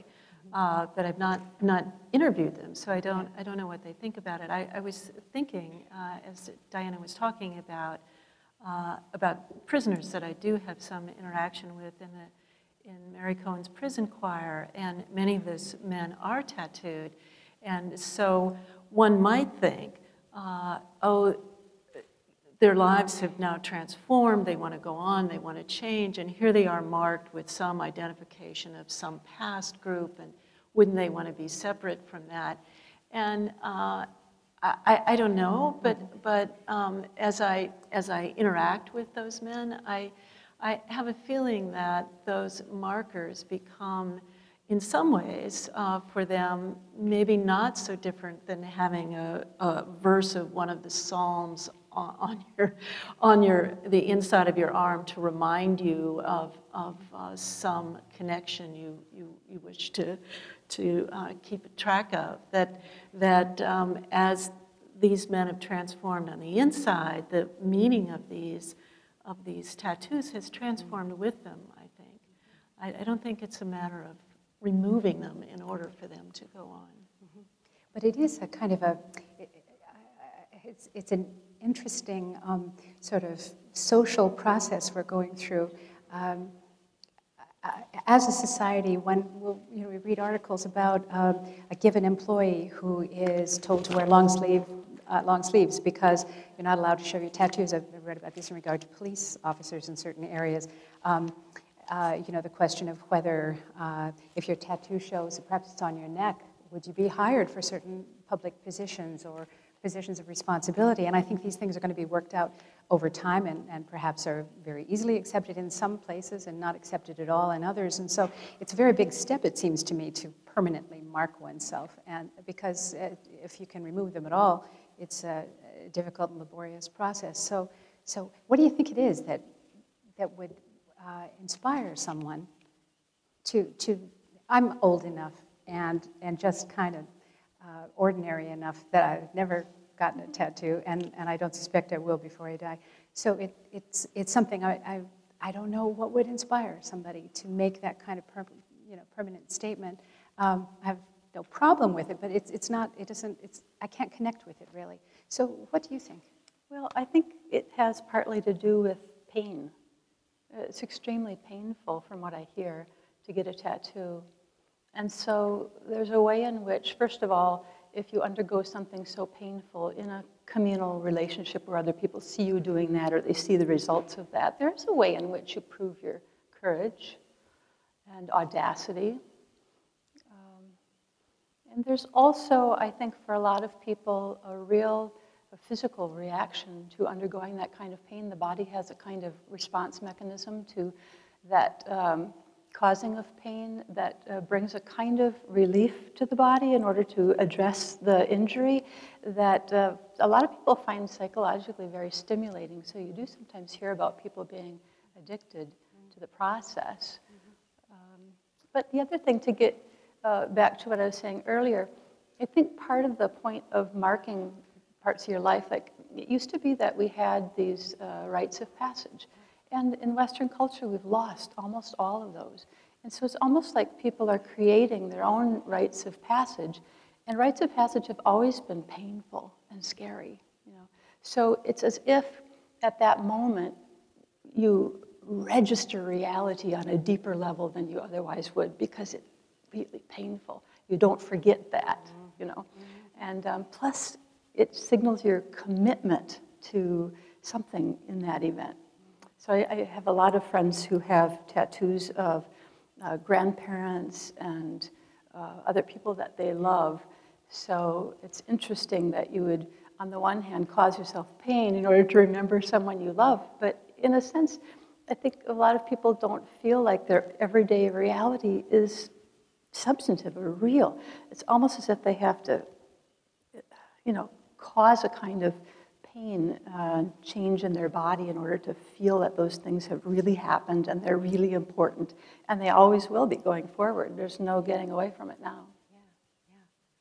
uh, but I've not not interviewed them, so I don't I don't know what they think about it. I, I was thinking uh, as Diana was talking about uh, about prisoners that I do have some interaction with in the in Mary Cohen's prison choir, and many of those men are tattooed, and so one might think, uh, oh, their lives have now transformed, they want to go on, they want to change, and here they are marked with some identification of some past group, and wouldn't they want to be separate from that? And uh, I, I don't know, but, but um, as, I, as I interact with those men, I, I have a feeling that those markers become, in some ways, uh, for them, maybe not so different than having a, a verse of one of the Psalms on your, on your, the inside of your arm to remind you of, of uh, some connection you, you, you wish to, to uh, keep track of. That, that um, as these men have transformed on the inside, the meaning of these, of these tattoos has transformed with them, I think. I, I don't think it's a matter of removing them in order for them to go on. Mm-hmm. But it is a kind of a, it, it's, it's an interesting um, sort of social process we're going through. Um, as a society, when we'll, you know, we read articles about uh, a given employee who is told to wear long sleeve, uh, long sleeves because you're not allowed to show your tattoos. I've read about this in regard to police officers in certain areas. Um, uh, you know, the question of whether uh, if your tattoo shows, perhaps it's on your neck, would you be hired for certain public positions or positions of responsibility? And I think these things are going to be worked out over time and, and perhaps are very easily accepted in some places and not accepted at all in others. And so it's a very big step, it seems to me, to permanently mark oneself. And because uh, if you can remove them at all, it's a, a difficult and laborious process. So, so what do you think it is that, that would uh, inspire someone to, to, I'm old enough and, and just kind of Uh, ordinary enough that I've never gotten a tattoo, and, and I don't suspect I will before I die. So it, it's, it's something I, I, I don't know what would inspire somebody to make that kind of per, you know, permanent statement. Um, I have no problem with it, but it's, it's not, it doesn't, it's, I can't connect with it really. So what do you think? Well, I think it has partly to do with pain. It's extremely painful, from what I hear, to get a tattoo. And so there's a way in which, first of all, if you undergo something so painful in a communal relationship where other people see you doing that or they see the results of that, there's a way in which you prove your courage and audacity. Um, and there's also, I think, for a lot of people, a real a physical reaction to undergoing that kind of pain. The body has a kind of response mechanism to that um, causing of pain that uh, brings a kind of relief to the body in order to address the injury that uh, a lot of people find psychologically very stimulating. So you do sometimes hear about people being addicted mm-hmm. to the process. Mm-hmm. um, but the other thing, to get uh, back to what I was saying earlier, I think part of the point of marking parts of your life, like it used to be that we had these uh, rites of passage. And in Western culture, we've lost almost all of those. And so it's almost like people are creating their own rites of passage. And rites of passage have always been painful and scary, you know. So it's as if at that moment you register reality on a deeper level than you otherwise would because it's really painful. You don't forget that, you know. And um, plus, it signals your commitment to something in that event. So I, I have a lot of friends who have tattoos of uh, grandparents and uh, other people that they love. So it's interesting that you would, on the one hand, cause yourself pain in order to remember someone you love. But in a sense, I think a lot of people don't feel like their everyday reality is substantive or real. It's almost as if they have to, you know, cause a kind of pain, uh, change in their body in order to feel that those things have really happened and they're really important. And they always will be going forward. There's no getting away from it now. Yeah, yeah.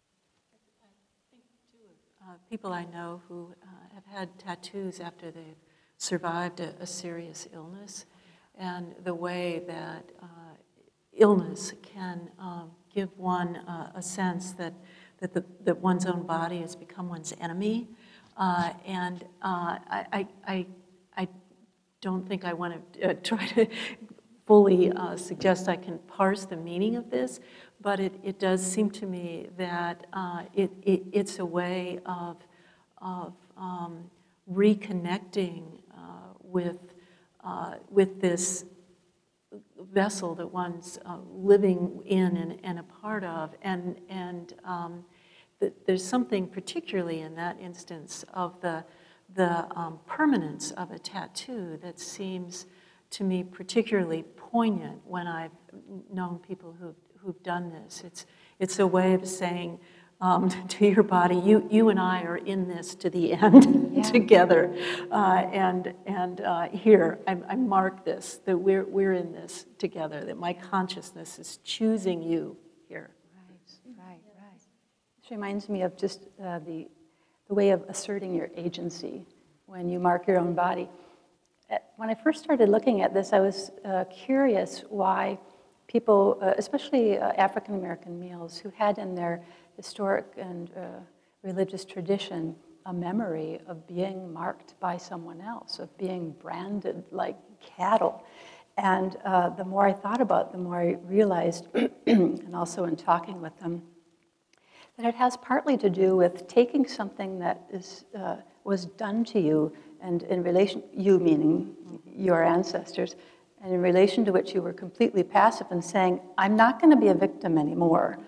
I think, too, of uh, people I know who uh, have had tattoos after they've survived a, a serious illness, and the way that uh, illness can um, give one uh, a sense that, that, the, that one's own body has become one's enemy. Uh, and uh, I, I, I, I don't think I want to uh, try to fully uh, suggest I can parse the meaning of this, but it, it does seem to me that uh, it, it, it's a way of, of um, reconnecting uh, with, uh, with this vessel that one's uh, living in and, and a part of. And, and um, th there's something particularly in that instance of the, the um, permanence of a tattoo that seems to me particularly poignant when I've known people who, who've done this. It's, it's a way of saying um, to your body, you, you and I are in this to the end yeah. together. Uh, and and uh, here, I, I mark this, that we're, we're in this together, that my consciousness is choosing you here. Right, right, right. This reminds me of just uh, the, the way of asserting your agency when you mark your own body. When I first started looking at this, I was uh, curious why people, uh, especially uh, African-American males, who had in their historic and uh, religious tradition a memory of being marked by someone else, of being branded like cattle. And uh, the more I thought about it, the more I realized, and also in talking with them, that it has partly to do with taking something that is, uh, was done to you, and in relation, you meaning your ancestors, and in relation to which you were completely passive and saying, I'm not going to be a victim anymore.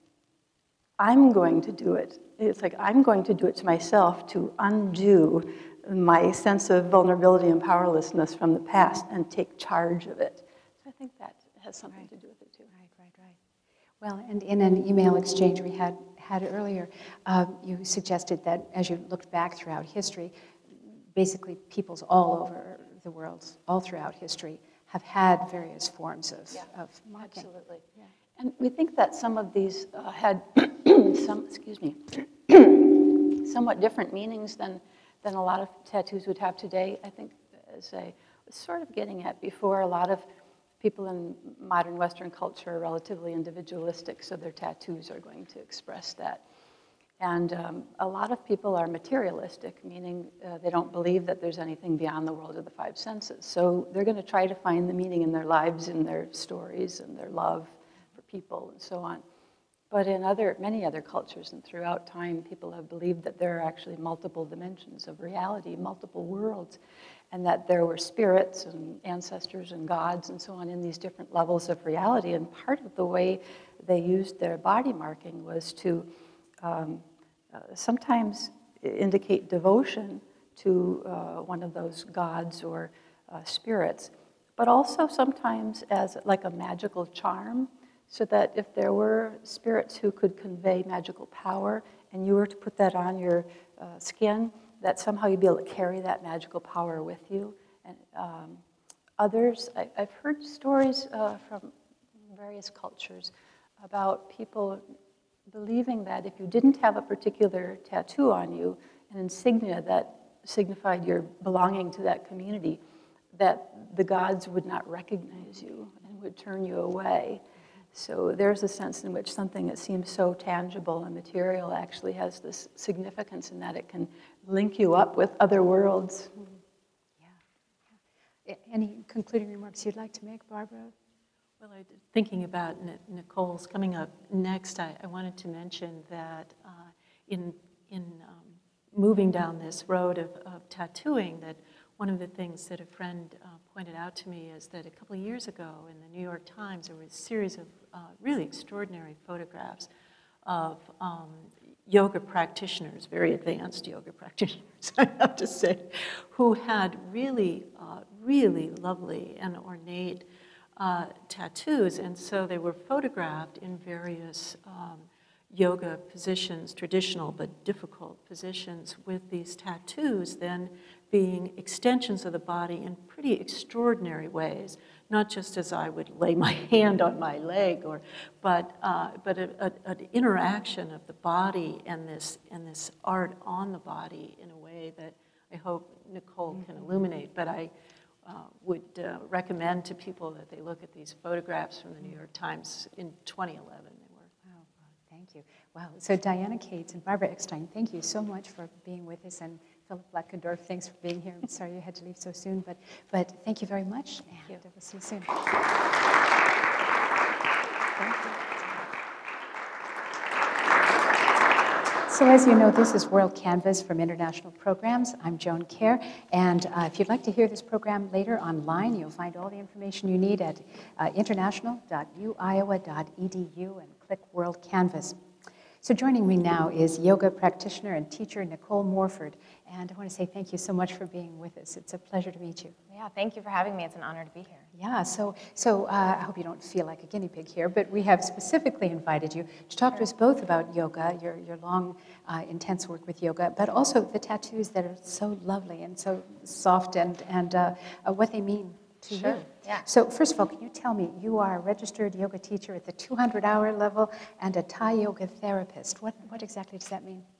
I'm going to do it. It's like I'm going to do it to myself to undo my sense of vulnerability and powerlessness from the past and take charge of it. So I think that has something right. to do with it too. Right, right, right. Well, and in an email exchange we had, had earlier, uh, you suggested that as you looked back throughout history, basically peoples all over the world, all throughout history, have had various forms of, Yeah, of marking. absolutely. Yeah. And we think that some of these uh, had some, excuse me, somewhat different meanings than, than a lot of tattoos would have today. I think, as I was sort of getting at before, a lot of people in modern Western culture are relatively individualistic, so their tattoos are going to express that. And um, a lot of people are materialistic, meaning uh, they don't believe that there's anything beyond the world of the five senses. So they're going to try to find the meaning in their lives, in their stories, and their love for people, and so on. But in other, many other cultures and throughout time, people have believed that there are actually multiple dimensions of reality, multiple worlds, and that there were spirits and ancestors and gods and so on in these different levels of reality. And part of the way they used their body marking was to um, uh, sometimes indicate devotion to uh, one of those gods or uh, spirits, but also sometimes as like a magical charm, so that if there were spirits who could convey magical power and you were to put that on your uh, skin, that somehow you'd be able to carry that magical power with you. And um, others, I, I've heard stories uh, from various cultures about people believing that if you didn't have a particular tattoo on you, an insignia that signified your belonging to that community, that the gods would not recognize you and would turn you away. So there's a sense in which something that seems so tangible and material actually has this significance in that it can link you up with other worlds. Yeah. yeah. Any concluding remarks you'd like to make, Barbara? Well, I, thinking about N Nicole's coming up next, I, I wanted to mention that uh, in, in um, moving down this road of, of tattooing, that one of the things that a friend uh, pointed out to me is that a couple of years ago in the New York Times, there was a series of uh, really extraordinary photographs of um, yoga practitioners, very advanced yoga practitioners, I have to say, who had really, uh, really lovely and ornate uh, tattoos. And so they were photographed in various um, yoga positions, traditional but difficult positions, with these tattoos then being extensions of the body in pretty extraordinary ways, not just as I would lay my hand on my leg, or, but, uh, but a, a, an interaction of the body and this, and this art on the body in a way that I hope Nicole can illuminate. But I uh, would uh, recommend to people that they look at these photographs from the New York Times in twenty eleven. They were Thank you. Wow. So Diana Cates and Barbara Eckstein, thank you so much for being with us. And Philip Lutgendorf, thanks for being here. I'm sorry you had to leave so soon, but, but thank you very much. Thank you. And we'll see you soon. Thank you. So as you know, this is WorldCanvass from International Programs. I'm Joan Kerr, and uh, if you'd like to hear this program later online, you'll find all the information you need at uh, international dot u iowa dot e d u and click WorldCanvass. So joining me now is yoga practitioner and teacher Nicole Morford, and I want to say thank you so much for being with us. It's a pleasure to meet you. Yeah, thank you for having me. It's an honor to be here. Yeah, so so uh, I hope you don't feel like a guinea pig here, but we have specifically invited you to talk to us both about yoga, your, your long, uh, intense work with yoga, but also the tattoos that are so lovely and so soft and, and uh, uh, what they mean to Sure, you. yeah. So first of all, can you tell me, you are a registered yoga teacher at the two hundred hour level and a Thai yoga therapist. What, what exactly does that mean?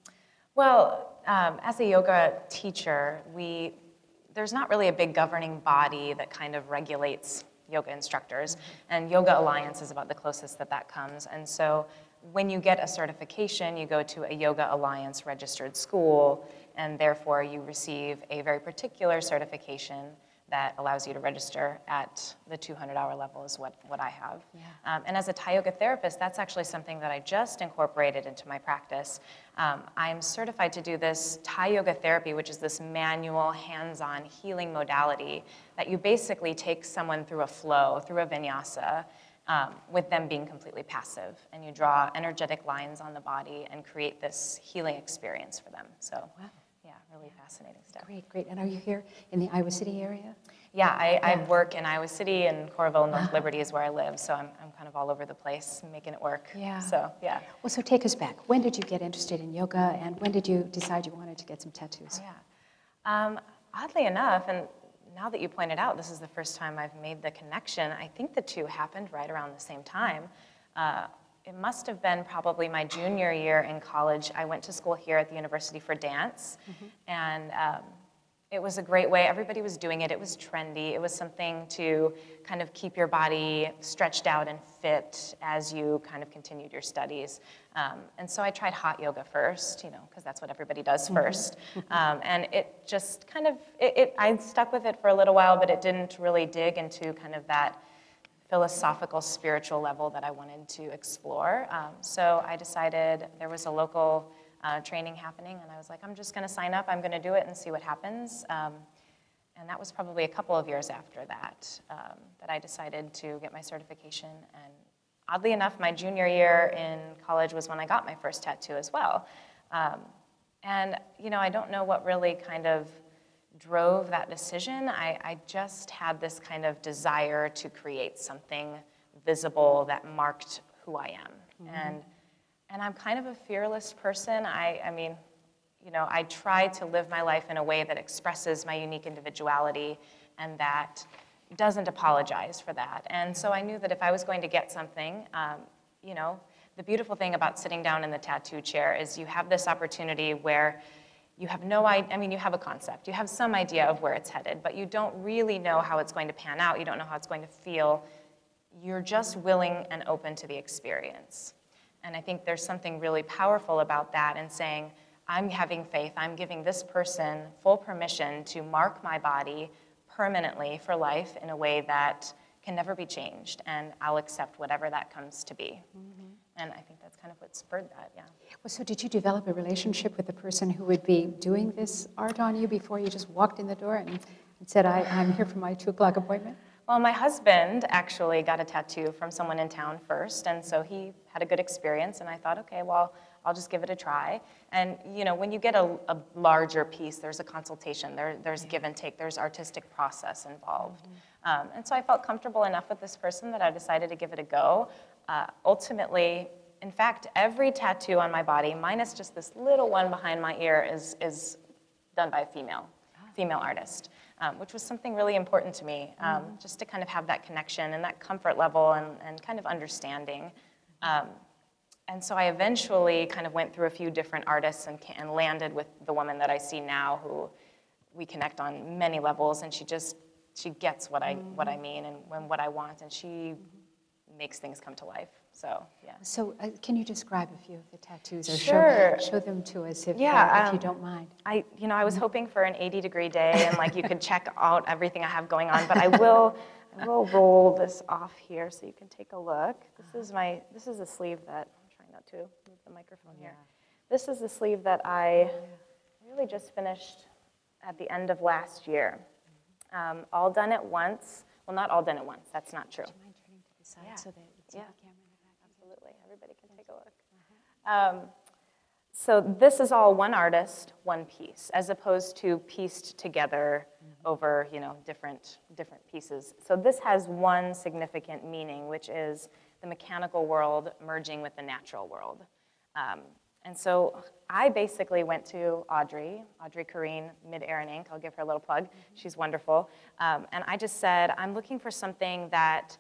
Well, um, as a yoga teacher, we there's not really a big governing body that kind of regulates yoga instructors, and Yoga Alliance is about the closest that that comes. And so when you get a certification, you go to a Yoga Alliance registered school, and therefore you receive a very particular certification that allows you to register at the two hundred hour level is what, what I have. Yeah. Um, and as a Thai yoga therapist, that's actually something that I just incorporated into my practice. Um, I'm certified to do this Thai yoga therapy, which is this manual, hands-on healing modality that you basically take someone through a flow, through a vinyasa, um, with them being completely passive. And you draw energetic lines on the body and create this healing experience for them. So. Wow. Yeah, really fascinating stuff. Great, great. And are you here in the Iowa City area? Yeah, I, I Yeah. work in Iowa City, and Coralville, North Uh-huh. Liberty is where I live, so I'm, I'm kind of all over the place making it work. Yeah. So, yeah. Well, so take us back. When did you get interested in yoga, and when did you decide you wanted to get some tattoos? Yeah. Um, oddly enough, and now that you pointed out, this is the first time I've made the connection, I think the two happened right around the same time. Uh, it must have been probably my junior year in college. I went to school here at the University for Dance, mm-hmm. and um, it was a great way. Everybody was doing it. It was trendy. It was something to kind of keep your body stretched out and fit as you kind of continued your studies. Um, and so I tried hot yoga first, you know, because that's what everybody does first. Um, and it just kind of, it, it, I stuck with it for a little while, but it didn't really dig into kind of that philosophical, spiritual level that I wanted to explore. Um, so I decided there was a local Uh, training happening, and I was like, I'm just going to sign up, I'm going to do it and see what happens. Um, and that was probably a couple of years after that um, that I decided to get my certification. And oddly enough, my junior year in college was when I got my first tattoo as well. Um, and, you know, I don't know what really kind of drove that decision. I, I just had this kind of desire to create something visible that marked who I am. Mm-hmm. And And I'm kind of a fearless person. I, I mean, you know, I try to live my life in a way that expresses my unique individuality and that doesn't apologize for that. And so I knew that if I was going to get something, um, you know, the beautiful thing about sitting down in the tattoo chair is you have this opportunity where you have no idea, I mean, you have a concept, you have some idea of where it's headed, but you don't really know how it's going to pan out, you don't know how it's going to feel. You're just willing and open to the experience. And I think there's something really powerful about that and saying, I'm having faith, I'm giving this person full permission to mark my body permanently for life in a way that can never be changed, and I'll accept whatever that comes to be. Mm-hmm. And I think that's kind of what spurred that, yeah. Well, so did you develop a relationship with the person who would be doing this art on you before you just walked in the door and, and said, I, I'm here for my two o'clock appointment? Well, my husband actually got a tattoo from someone in town first, and so he had a good experience, and I thought, okay, well, I'll just give it a try. And, you know, when you get a, a larger piece, there's a consultation, there, there's give and take, there's artistic process involved. Mm-hmm. um, and so I felt comfortable enough with this person that I decided to give it a go. Uh, ultimately, in fact, every tattoo on my body, minus just this little one behind my ear, is, is done by a female, female artist. Um, which was something really important to me, um, mm-hmm. just to kind of have that connection and that comfort level and, and kind of understanding. Um, and so I eventually kind of went through a few different artists and, and landed with the woman that I see now, who we connect on many levels, and she just, she gets what I, mm-hmm. what I mean and, and what I want, and she makes things come to life. So, yeah. So uh, can you describe a few of the tattoos, or Sure. show, show them to us if, Yeah, uh, if um, you don't mind? I, you know, I was hoping for an eighty degree day and like you could check out everything I have going on, but I will, I will roll this off here so you can take a look. This is my, this is a sleeve that, I'm trying not to move the microphone here. This is the sleeve that I really just finished at the end of last year. Um, all done at once. Well, not all done at once, that's not true. Do you mind turning to the side Yeah. so that it's Yeah. on the camera in the back? Absolutely, everybody can take a look. Um, so this is all one artist, one piece, as opposed to pieced together mm-hmm. over, you know, different, different pieces. So this has one significant meaning, which is the mechanical world merging with the natural world. Um, and so I basically went to Audrey, Audrey Kareen, Mid-Air and Ink. I'll give her a little plug. Mm-hmm. She's wonderful. Um, and I just said, I'm looking for something that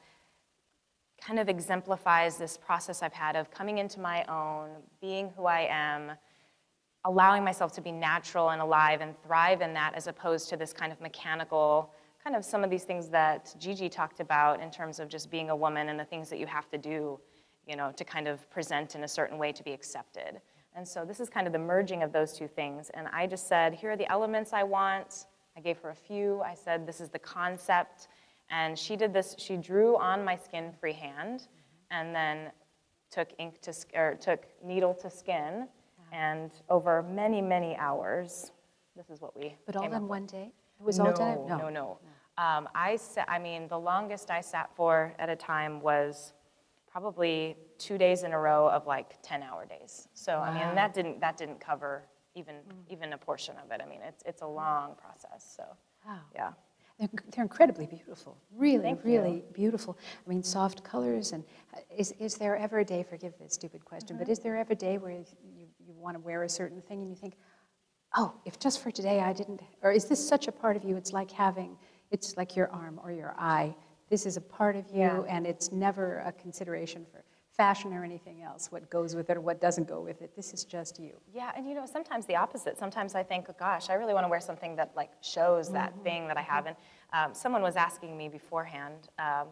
kind of exemplifies this process I've had of coming into my own, being who I am, allowing myself to be natural and alive and thrive in that, as opposed to this kind of mechanical, kind of some of these things that Gigi talked about in terms of just being a woman and the things that you have to do, you know, to kind of present in a certain way to be accepted. And so this is kind of the merging of those two things. And I just said, here are the elements I want. I gave her a few. I said, this is the concept. And she did this, she drew on my skin freehand, and then took ink to, or took needle to skin, and over many, many hours, this is what we But all came in up one with. day? It was no, all done? No, no, no. Um, I, sat, I mean, the longest I sat for at a time was probably two days in a row of like ten hour days. So, wow. I mean, that didn't, that didn't cover even, mm. even a portion of it. I mean, it's, it's a long process, so, wow. yeah. They're, they're incredibly beautiful, really, Thank really you. beautiful. I mean, soft colors, and is, is there ever a day, forgive this stupid question, Mm-hmm. but is there ever a day where you, you want to wear a certain thing and you think, oh, if just for today I didn't, or is this such a part of you, it's like having, it's like your arm or your eye, this is a part of you, yeah. and it's never a consideration for fashion or anything else, what goes with it or what doesn't go with it. This is just you. Yeah, and you know, sometimes the opposite. Sometimes I think, oh, gosh, I really want to wear something that like shows mm-hmm. that thing that I have. And um, someone was asking me beforehand, um,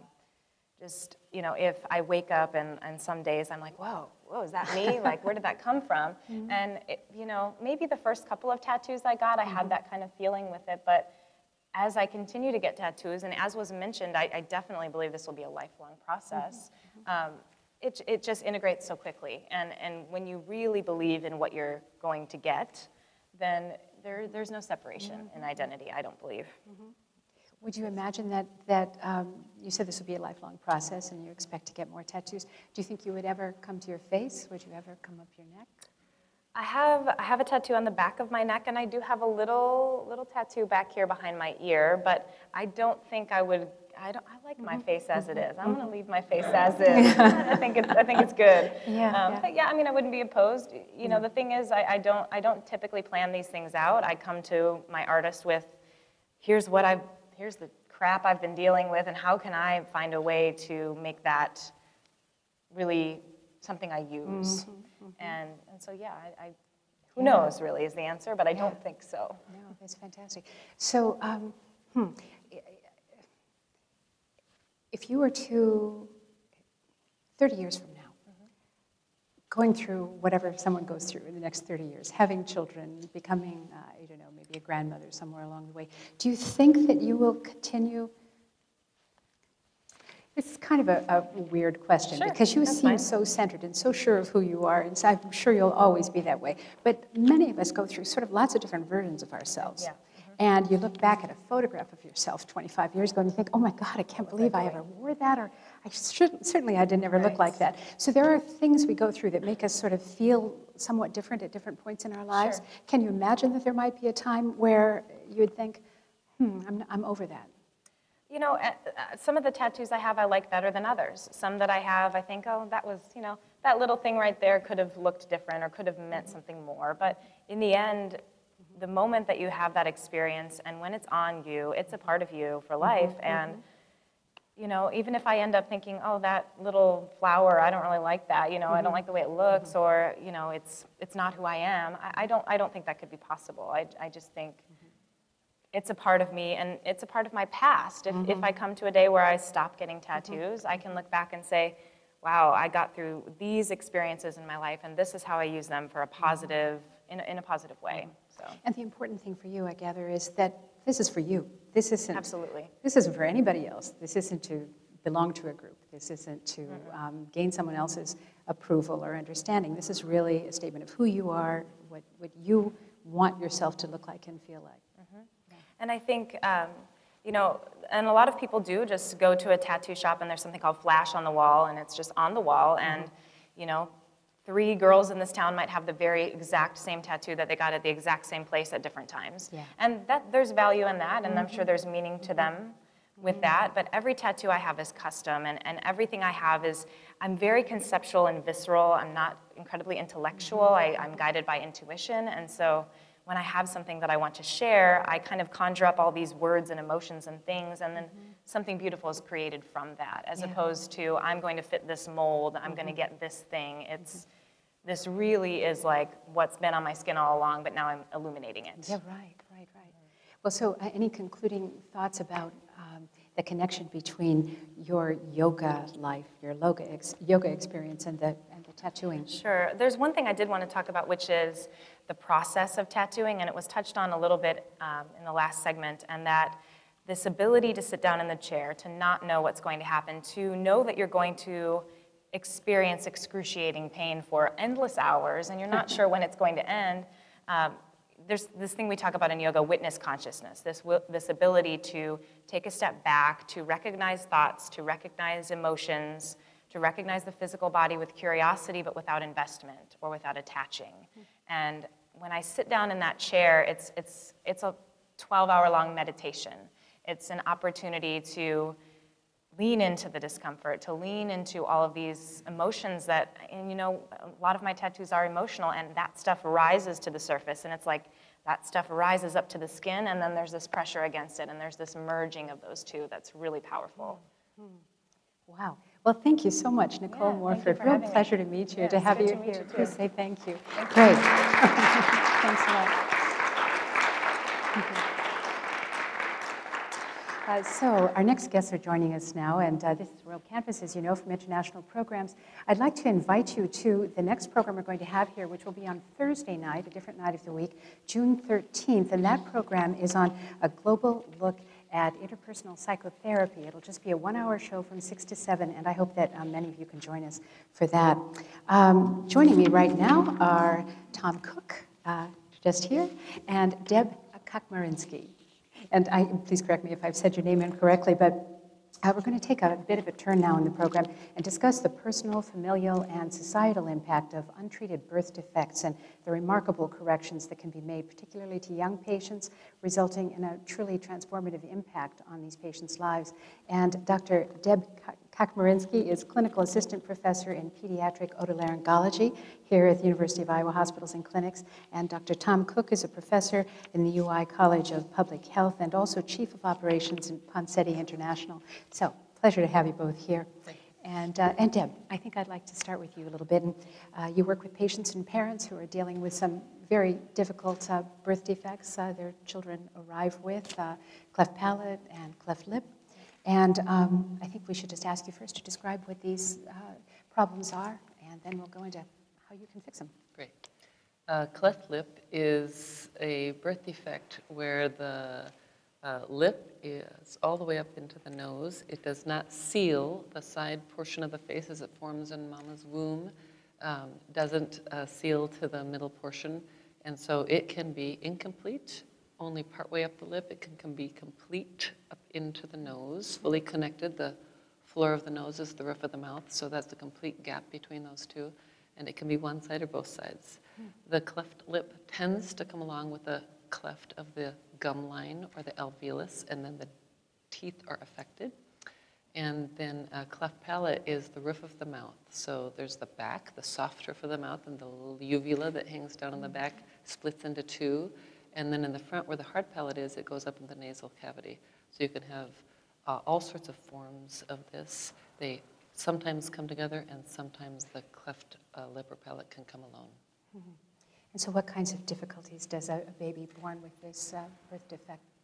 just, you know, if I wake up and, and some days I'm like, whoa, whoa, is that me? Like, where did that come from? Mm-hmm. And, it, you know, maybe the first couple of tattoos I got, I mm-hmm. had that kind of feeling with it. But as I continue to get tattoos, and as was mentioned, I, I definitely believe this will be a lifelong process. Mm-hmm. um, It, it just integrates so quickly, and, and when you really believe in what you're going to get, then there, there's no separation mm-hmm. in identity, I don't believe. Mm-hmm. Would you imagine that, that um, you said this would be a lifelong process and you expect to get more tattoos. Do you think you would ever come to your face? Would you ever come up your neck? I have, I have a tattoo on the back of my neck, and I do have a little, little tattoo back here behind my ear, but I don't think I would I don't. I like my face as it is. I'm going to leave my face as is. I think it's. I think it's good. Yeah, um, yeah. But yeah, I mean, I wouldn't be opposed. You know, the thing is, I, I don't. I don't typically plan these things out. I come to my artist with, here's what I've. Here's the crap I've been dealing with, and how can I find a way to make that really something I use. Mm-hmm, mm-hmm. And and so yeah, I. I who yeah. knows really is the answer, but I yeah. don't think so. No, that's fantastic. So. Um, hmm. If you were to, thirty years from now, mm-hmm. going through whatever someone goes through in the next thirty years, having children, becoming, uh, I don't know, maybe a grandmother somewhere along the way, do you think that you will continue? It's kind of a, a weird question, sure, because you seem fine. so centered and so sure of who you are, and so I'm sure you'll always be that way. But many of us go through sort of lots of different versions of ourselves. Yeah. And you look back at a photograph of yourself twenty-five years ago and you think, oh my God, I can't believe I ever wore that, or I should, certainly I didn't ever right. look like that. So there are things we go through that make us sort of feel somewhat different at different points in our lives. Sure. Can you imagine that there might be a time where you would think, hmm, I'm, I'm over that? You know, uh, some of the tattoos I have I like better than others. Some that I have, I think, oh, that was, you know, that little thing right there could have looked different or could have meant mm-hmm. something more. But in the end, the moment that you have that experience, and when it's on you, it's a part of you for life. Mm-hmm, and, mm-hmm. you know, even if I end up thinking, oh, that little flower, I don't really like that, you know, mm-hmm. I don't like the way it looks, mm-hmm. or, you know, it's it's not who I am, I, I don't I don't think that could be possible. I, I just think, mm-hmm. it's a part of me, and it's a part of my past. If, Mm-hmm. if I come to a day where I stop getting tattoos, mm-hmm. I can look back and say, wow, I got through these experiences in my life, and this is how I use them for a positive, in a, in a positive way. So. And the important thing for you, I gather, is that this is for you. This isn't. Absolutely. This isn't for anybody else. This isn't to belong to a group. This isn't to Mm-hmm. um, gain someone else's approval or understanding. This is really a statement of who you are, what, what you want yourself to look like and feel like. Mm-hmm. Yeah. And I think, um, you know, and a lot of people do just go to a tattoo shop and there's something called flash on the wall, and it's just on the wall, and, you know, three girls in this town might have the very exact same tattoo that they got at the exact same place at different times. Yeah. And that there's value in that, and I'm sure there's meaning to them with that, but every tattoo I have is custom, and, and everything I have is, I'm very conceptual and visceral. I'm not incredibly intellectual. I, I'm guided by intuition, and so when I have something that I want to share, I kind of conjure up all these words and emotions and things, and then mm-hmm. something beautiful is created from that, as yeah. opposed to, I'm going to fit this mold, I'm mm-hmm. going to get this thing. It's, mm-hmm. this really is like what's been on my skin all along, but now I'm illuminating it. Yeah, right, right, right. Well, so uh, any concluding thoughts about um, the connection between your yoga life, your yoga, ex yoga experience, and the, and the tattooing? Sure. There's one thing I did want to talk about, which is the process of tattooing, and it was touched on a little bit um, in the last segment, and that this ability to sit down in the chair, to not know what's going to happen, to know that you're going to experience excruciating pain for endless hours, and you're not sure when it's going to end. Um, there's this thing we talk about in yoga, witness consciousness, this, this ability to take a step back, to recognize thoughts, to recognize emotions, to recognize the physical body with curiosity but without investment or without attaching. And when I sit down in that chair, it's, it's, it's a twelve hour long meditation. It's an opportunity to lean into the discomfort, to lean into all of these emotions that, and you know, a lot of my tattoos are emotional, and that stuff rises to the surface, and it's like that stuff rises up to the skin, and then there's this pressure against it, and there's this merging of those two that's really powerful. Mm-hmm. Wow. Well, thank you so much, Nicole Yeah, Morford. Real pleasure me. to meet you, yeah, to have you to meet here. You Please say thank you. Thank Great. You. Thanks a lot. Uh, so our next guests are joining us now, and uh, this is WorldCanvass, as you know, from international programs. I'd like to invite you to the next program we're going to have here, which will be on Thursday night, a different night of the week, June thirteenth, and that program is on a global look at interpersonal psychotherapy. It'll just be a one-hour show from six to seven, and I hope that um, many of you can join us for that. Um, joining me right now are Tom Cook, uh, just here, and Deb Kakmarinsky. And I, please correct me if I've said your name incorrectly, but uh, we're going to take a bit of a turn now in the program and discuss the personal, familial, and societal impact of untreated birth defects and the remarkable corrections that can be made, particularly to young patients, resulting in a truly transformative impact on these patients' lives. And Doctor Deb Kakmarinsky is Clinical Assistant Professor in Pediatric Otolaryngology here at the University of Iowa Hospitals and Clinics. And Doctor Tom Cook is a professor in the U I College of Public Health and also Chief of Operations in Ponseti International. So, pleasure to have you both here. And, uh, and Deb, I think I'd like to start with you a little bit. And, uh, you work with patients and parents who are dealing with some very difficult uh, birth defects uh, their children arrive with, uh, cleft palate and cleft lip. And um, I think we should just ask you first to describe what these uh, problems are, and then we'll go into how you can fix them. Great. Uh, cleft lip is a birth defect where the uh, lip is all the way up into the nose. It does not seal the side portion of the face as it forms in mama's womb. Um, doesn't uh, seal to the middle portion, and so it can be incomplete, only partway up the lip. It can, can be complete up into the nose, fully connected. The floor of the nose is the roof of the mouth, so that's the complete gap between those two, and it can be one side or both sides. Hmm. The cleft lip tends to come along with a cleft of the gum line or the alveolus, and then the teeth are affected. And then uh, cleft palate is the roof of the mouth. So there's the back, the soft roof of the mouth, and the little uvula that hangs down on the back splits into two. And then in the front where the hard palate is, it goes up in the nasal cavity. So you can have uh, all sorts of forms of this. They sometimes come together, and sometimes the cleft uh, lip or palate can come alone. Mm-hmm. And so what kinds of difficulties does a, a baby born with this uh, birth defect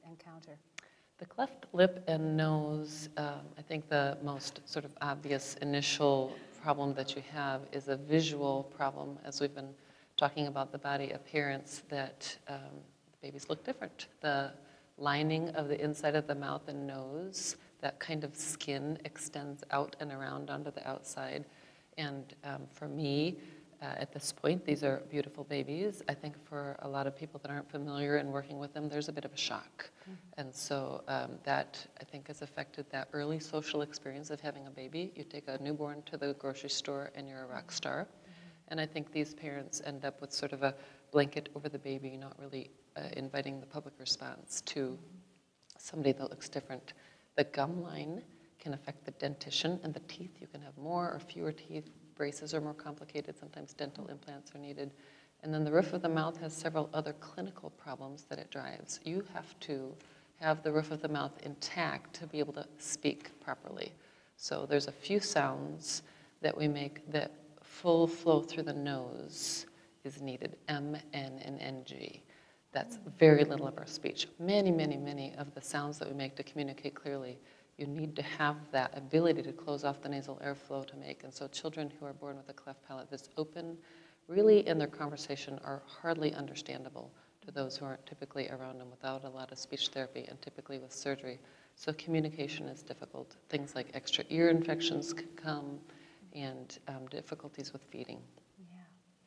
encounter? The cleft lip and nose, um, I think the most sort of obvious initial problem that you have is a visual problem, as we've been talking about the body appearance, that um, babies look different. The lining of the inside of the mouth and nose, that kind of skin extends out and around onto the outside. And um, for me, Uh, at this point, these are beautiful babies. I think for a lot of people that aren't familiar and working with them, there's a bit of a shock. Mm-hmm. And so um, that, I think, has affected that early social experience of having a baby. You take a newborn to the grocery store and you're a rock star. Mm-hmm. And I think these parents end up with sort of a blanket over the baby, not really uh, inviting the public response to mm-hmm. somebody that looks different. The gum line can affect the dentition and the teeth. You can have more or fewer teeth. Braces are more complicated. Sometimes dental implants are needed. And then the roof of the mouth has several other clinical problems that it drives. You have to have the roof of the mouth intact to be able to speak properly. So there's a few sounds that we make that full flow through the nose is needed, M, N, and N G. That's very little of our speech. Many, many, many of the sounds that we make to communicate clearly, you need to have that ability to close off the nasal airflow to make. And so children who are born with a cleft palate that's open, really in their conversation are hardly understandable to those who aren't typically around them without a lot of speech therapy and typically with surgery. So communication is difficult. Things like extra ear infections can come and um, difficulties with feeding. Yeah.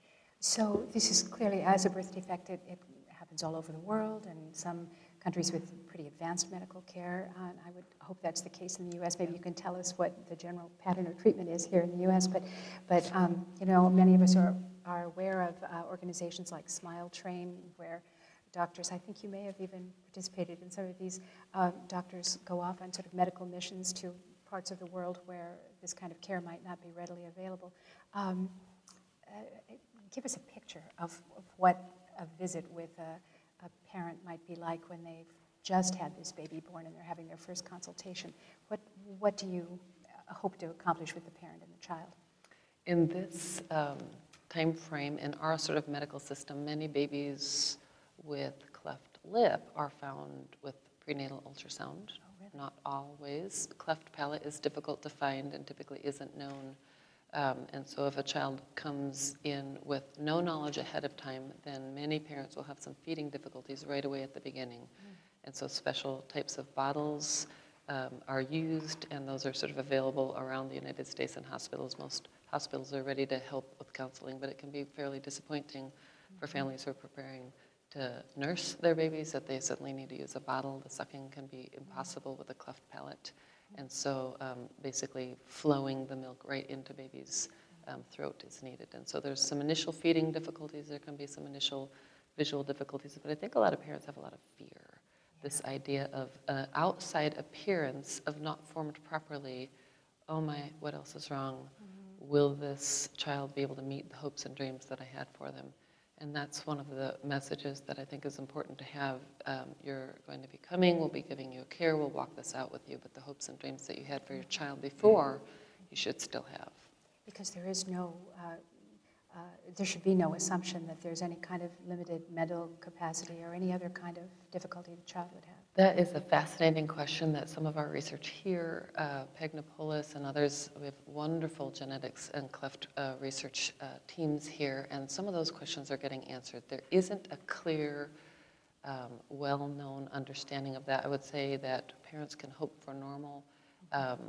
So this is clearly, as a birth defect, it, it happens all over the world, and some countries with pretty advanced medical care. Uh, and I would hope that's the case in the U S. Maybe you can tell us what the general pattern of treatment is here in the U S. But, but um, you know, many of us are, are aware of uh, organizations like Smile Train, where doctors, I think you may have even participated in some of these, uh, doctors go off on sort of medical missions to parts of the world where this kind of care might not be readily available. Um, uh, give us a picture of, of what a visit with a, a parent might be like when they've just had this baby born and they're having their first consultation. What, what do you hope to accomplish with the parent and the child? In this um, time frame, in our sort of medical system, many babies with cleft lip are found with prenatal ultrasound. Oh, really? Not always. Cleft palate is difficult to find and typically isn't known. Um, and so if a child comes in with no knowledge ahead of time, then many parents will have some feeding difficulties right away at the beginning. Mm. And so special types of bottles um, are used, and those are sort of available around the United States in hospitals. Most hospitals are ready to help with counseling, but it can be fairly disappointing mm-hmm. for families who are preparing to nurse their babies, that they suddenly need to use a bottle. The sucking can be impossible with a cleft palate. And so um, basically flowing the milk right into baby's um, throat is needed. And so there's some initial feeding difficulties. There can be some initial visual difficulties. But I think a lot of parents have a lot of fear. Yeah. This idea of uh, outside appearance of not formed properly. Oh my, what else is wrong? Mm-hmm. Will this child be able to meet the hopes and dreams that I had for them? And that's one of the messages that I think is important to have. Um, you're going to be coming, we'll be giving you care, we'll walk this out with you, but the hopes and dreams that you had for your child before, you should still have. Because there is no, uh, uh, there should be no assumption that there's any kind of limited mental capacity or any other kind of difficulty the child would have. That is a fascinating question that some of our research here, uh, Pegnapolis and others, we have wonderful genetics and cleft uh, research uh, teams here, and some of those questions are getting answered. There isn't a clear, um, well-known understanding of that. I would say that parents can hope for normal um,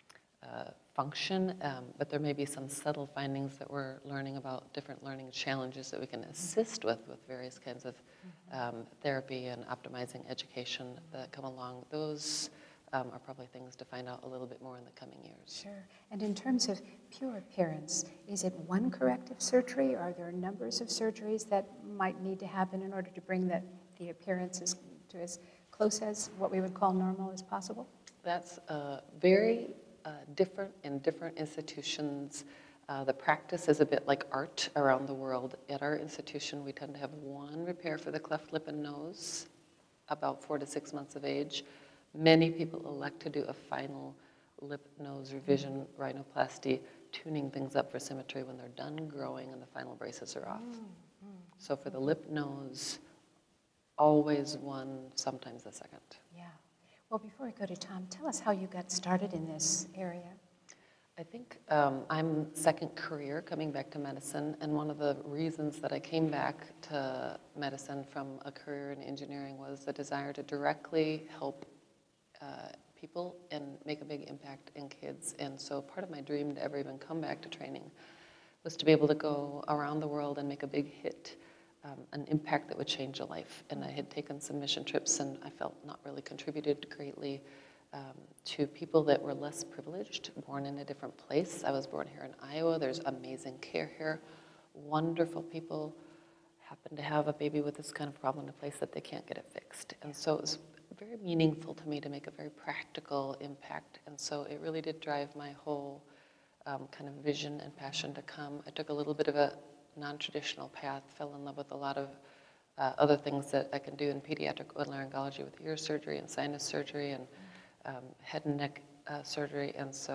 uh, function, um, but there may be some subtle findings that we're learning about different learning challenges that we can assist with with various kinds of um, therapy and optimizing education that come along. Those um, are probably things to find out a little bit more in the coming years. Sure. And in terms of pure appearance, is it one corrective surgery, or are there numbers of surgeries that might need to happen in order to bring the, the appearance as, to as close as what we would call normal as possible? That's uh, very Uh, different in different institutions. Uh, the practice is a bit like art around the world. At our institution, we tend to have one repair for the cleft lip and nose, about four to six months of age. Many people elect to do a final lip nose revision rhinoplasty, tuning things up for symmetry when they're done growing and the final braces are off. Mm-hmm. So for the lip nose, always one, sometimes the second. Yeah. Well, before I go to Tom, tell us how you got started in this area. I think um, I'm second career coming back to medicine, and one of the reasons that I came back to medicine from a career in engineering was the desire to directly help uh, people and make a big impact in kids. And so part of my dream to ever even come back to training was to be able to go around the world and make a big hit, um, an impact that would change a life. And I had taken some mission trips, and I felt not really contributed greatly Um, to people that were less privileged, born in a different place. I was born here in Iowa. There's amazing care here. Wonderful people happen to have a baby with this kind of problem in a place that they can't get it fixed. And so it was very meaningful to me to make a very practical impact. And so it really did drive my whole um, kind of vision and passion to come. I took a little bit of a non-traditional path, fell in love with a lot of uh, other things that I can do in pediatric otolaryngology with ear surgery and sinus surgery and Um, head and neck uh, surgery, and so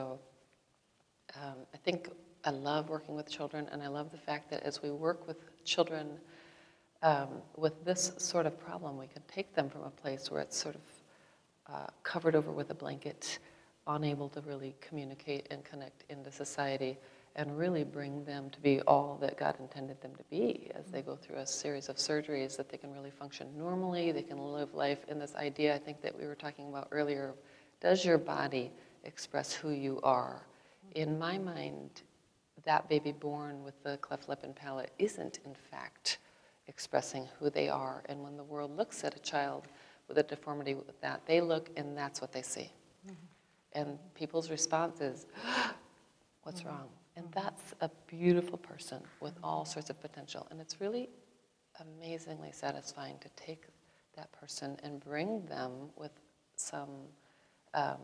um, I think I love working with children, and I love the fact that as we work with children um, with this sort of problem, we can take them from a place where it's sort of uh, covered over with a blanket, unable to really communicate and connect into society, and really bring them to be all that God intended them to be as they go through a series of surgeries, that they can really function normally, they can live life in this idea, I think, that we were talking about earlier. Does your body express who you are? In my mind, that baby born with the cleft lip and palate isn't, in fact, expressing who they are. And when the world looks at a child with a deformity with that, they look and that's what they see. Mm-hmm. And people's response is, what's mm-hmm. wrong? And that's a beautiful person with all sorts of potential. And it's really amazingly satisfying to take that person and bring them with some Um,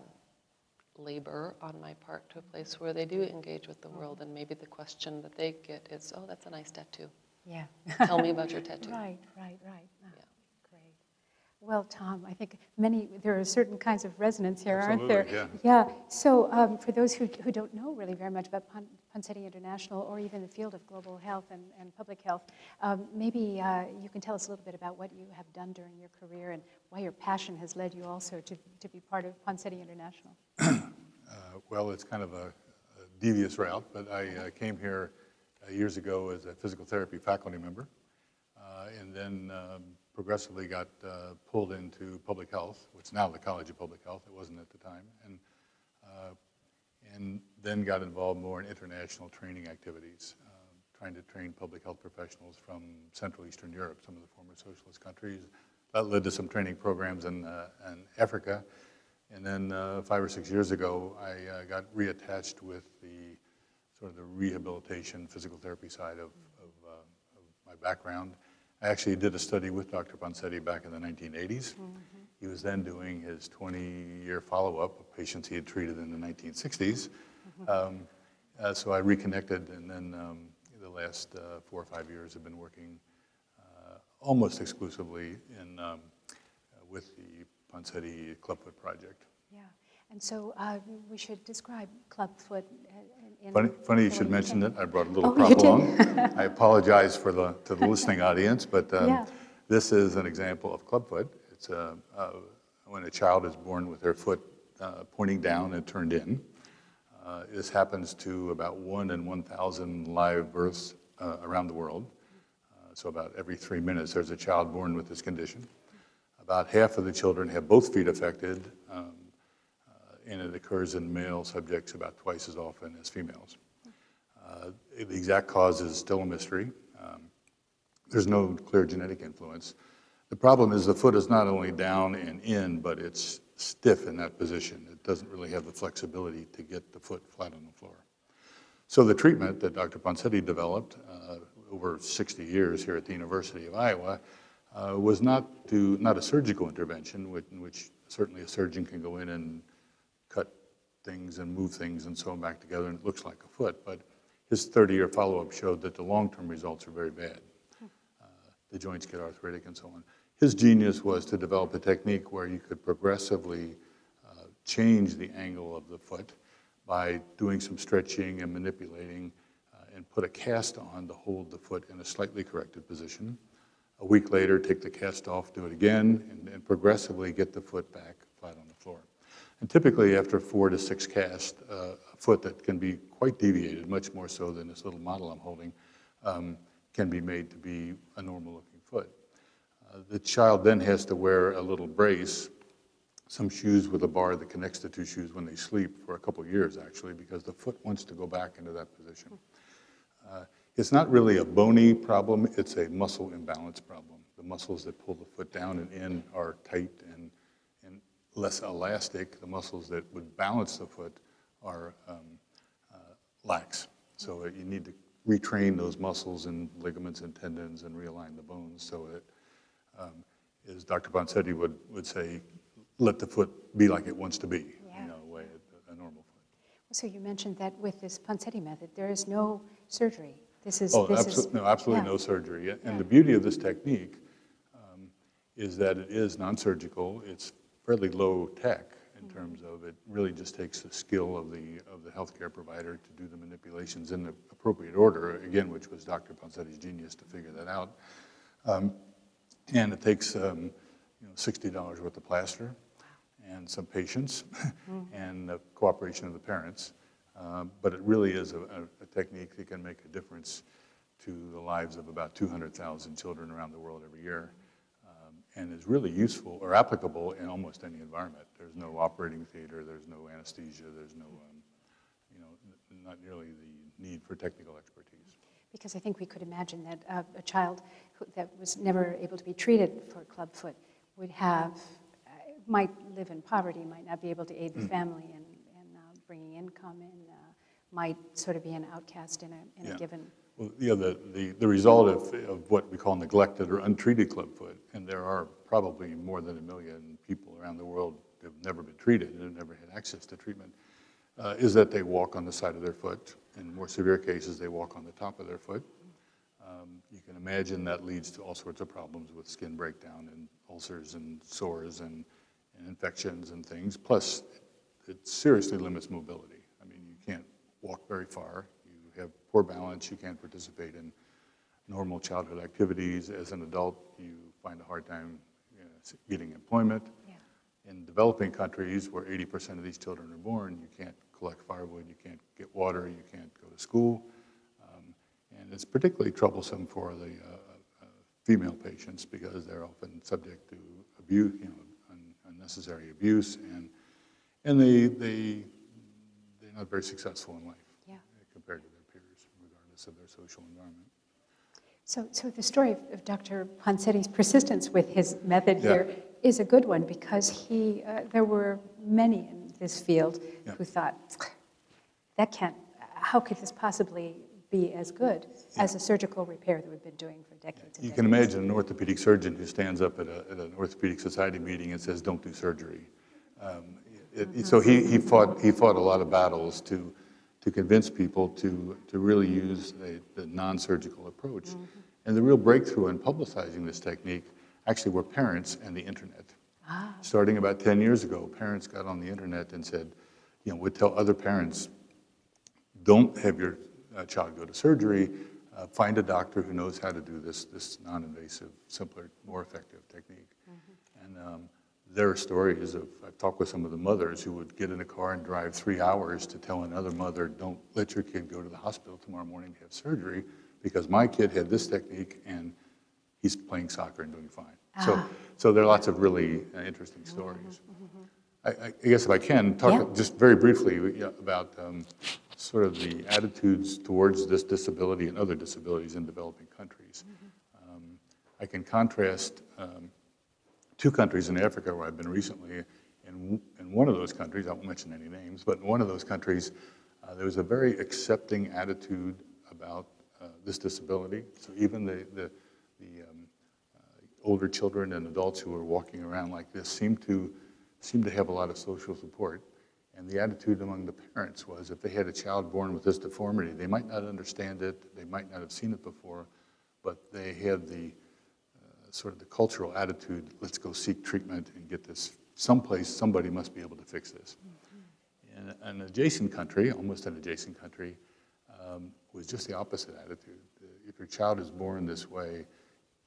labor on my part to a place where they do engage with the world, and maybe the question that they get is, oh, that's a nice tattoo. Yeah. Tell me about your tattoo. Right, right, right. Oh, yeah. Great. Well, Tom, I think many, there are certain kinds of resonance here, Absolutely, aren't there? yeah. Yeah. So um, for those who, who don't know really very much about Pon- Ponseti International or even the field of global health and, and public health, um, maybe uh, you can tell us a little bit about what you have done during your career and why your passion has led you also to, to be part of Ponseti International. uh, well, it's kind of a, a devious route, but I uh, came here uh, years ago as a physical therapy faculty member, uh, and then um, progressively got uh, pulled into public health, which is now the College of Public Health. It wasn't at the time. And, uh, and then got involved more in international training activities, uh, trying to train public health professionals from Central Eastern Europe, some of the former socialist countries. That led to some training programs in, uh, in Africa. And then uh, five or six years ago, I uh, got reattached with the sort of the rehabilitation, physical therapy side of, of, uh, of my background. I actually did a study with Doctor Ponseti back in the nineteen eighties. Mm-hmm. He was then doing his twenty-year follow-up of patients he had treated in the nineteen sixties. Mm-hmm. um, uh, so I reconnected, and then um, the last uh, four or five years have been working uh, almost exclusively in um, uh, with the Ponseti Clubfoot project. Yeah, and so uh, we should describe Clubfoot. In funny, funny you should mention that. I brought a little oh, prop along. I apologize for the to the listening audience, but um, yeah. This is an example of Clubfoot. It's a, uh, when a child is born with their foot uh, pointing down and turned in. Uh, this happens to about one in one thousand live births uh, around the world. Uh, so about every three minutes, there's a child born with this condition. About half of the children have both feet affected, um, uh, and it occurs in male subjects about twice as often as females. Uh, the exact cause is still a mystery. Um, there's no clear genetic influence. The problem is the foot is not only down and in, but it's stiff in that position. It doesn't really have the flexibility to get the foot flat on the floor. So the treatment that Doctor Ponseti developed uh, over sixty years here at the University of Iowa uh, was not to not a surgical intervention, which, in which certainly a surgeon can go in and cut things and move things and sew them back together, and it looks like a foot. But his thirty-year follow-up showed that the long-term results are very bad. Uh, the joints get arthritic and so on. His genius was to develop a technique where you could progressively uh, change the angle of the foot by doing some stretching and manipulating uh, and put a cast on to hold the foot in a slightly corrected position. A week later, take the cast off, do it again, and, and progressively get the foot back flat on the floor. And typically, after four to six casts, uh, a foot that can be quite deviated, much more so than this little model I'm holding, um, can be made to be a normal-looking foot. Uh, the child then has to wear a little brace, some shoes with a bar that connects the two shoes when they sleep for a couple years, actually, because the foot wants to go back into that position. Uh, it's not really a bony problem, it's a muscle imbalance problem. The muscles that pull the foot down and in are tight and, and less elastic. The muscles that would balance the foot are um, uh, lax. So uh, you need to retrain those muscles and ligaments and tendons and realign the bones so that, um, as Doctor Ponsetti would, would say, let the foot be like it wants to be, yeah. you know, a way a, a normal foot. So you mentioned that with this Ponsetti method, there is no surgery. This is, oh, this absolu- is, no, absolutely yeah. no surgery. And yeah. the beauty of this technique um, is that it is non-surgical. It's fairly low tech in mm-hmm. terms of it really just takes the skill of the of the healthcare provider to do the manipulations in the appropriate order, again, which was Doctor Ponsetti's genius to figure that out. Um, and it takes um, you know, sixty dollars worth of plaster and some patience mm-hmm. and the cooperation of the parents. Um, but it really is a, a, a technique that can make a difference to the lives of about two hundred thousand children around the world every year, um, and is really useful or applicable in almost any environment. There's no operating theater, there's no anesthesia, there's no, um, you know, not nearly the need for technical expertise. Because I think we could imagine that uh, a child who, that was never able to be treated for clubfoot would have, uh, might live in poverty, might not be able to aid the family in, in uh, bringing income in, uh, might sort of be an outcast in a, in yeah. a given. Well, yeah, the, the, the result of, of what we call neglected or untreated clubfoot, and there are probably more than a million people around the world who have never been treated and have never had access to treatment, uh, is that they walk on the side of their foot. In more severe cases, they walk on the top of their foot. Um, you can imagine that leads to all sorts of problems with skin breakdown and ulcers and sores and, and infections and things. Plus, it seriously limits mobility. I mean, you can't walk very far. You have poor balance. You can't participate in normal childhood activities. As an adult, you find a hard time you know, getting employment. Yeah. In developing countries where eighty percent of these children are born, you can't collect firewood, you can't get water, you can't go to school. Um, and it's particularly troublesome for the uh, uh, female patients because they're often subject to abuse, you know, un- unnecessary abuse, and and they, they, they're not very successful in life yeah. compared to their peers, regardless of their social environment. So, so the story of, of Doctor Ponsetti's persistence with his method Yeah. here is a good one because he, uh, there were many in this field yeah. who thought, that can't, how could this possibly be as good yeah. as a surgical repair that we've been doing for decades and You decades. can imagine an orthopedic surgeon who stands up at, a, at an orthopedic society meeting and says, don't do surgery. Um, it, mm-hmm. So he, he, fought, he fought a lot of battles to, to convince people to, to really use a, the non-surgical approach. Mm-hmm. And the real breakthrough in publicizing this technique actually were parents and the internet. Ah. Starting about ten years ago, parents got on the internet and said, you know, would tell other parents, don't have your uh, child go to surgery, uh, find a doctor who knows how to do this, this non-invasive, simpler, more effective technique. Mm-hmm. And um, there are stories of, I've talked with some of the mothers who would get in a car and drive three hours to tell another mother, don't let your kid go to the hospital tomorrow morning to have surgery because my kid had this technique and he's playing soccer and doing fine. Ah. So, so there are lots of really uh, interesting stories. Mm-hmm. I, I guess if I can, talk yeah. just very briefly about um, sort of the attitudes towards this disability and other disabilities in developing countries. Mm-hmm. um, I can contrast um, two countries in Africa where I've been recently. In, in one of those countries, I won't mention any names, but in one of those countries, uh, there was a very accepting attitude about uh, this disability. So even the, the, the um, uh, older children and adults who were walking around like this seemed to seemed to have a lot of social support. And the attitude among the parents was if they had a child born with this deformity, they might not understand it, they might not have seen it before, but they had the uh, sort of the cultural attitude, let's go seek treatment and get this someplace, somebody must be able to fix this. Mm-hmm. In an adjacent country, almost an adjacent country, um, was just the opposite attitude. If your child is born this way,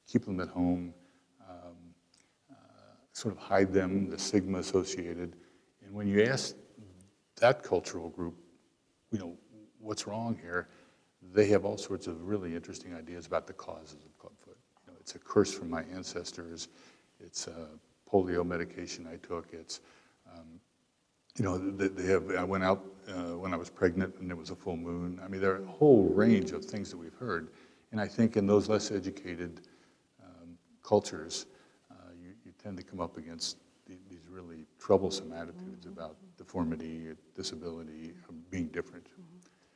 keep them at home, um, uh, sort of hide them, the stigma associated. And when you ask that cultural group, you know, what's wrong here, they have all sorts of really interesting ideas about the causes of clubfoot. You know, it's a curse from my ancestors. It's a polio medication I took. It's, um, you know, they, they have, I went out uh, when I was pregnant and there was a full moon. I mean, there are a whole range of things that we've heard. And I think in those less educated um, cultures, uh, you, you tend to come up against the, these really troublesome attitudes mm-hmm. about deformity, disability, being different. Mm-hmm.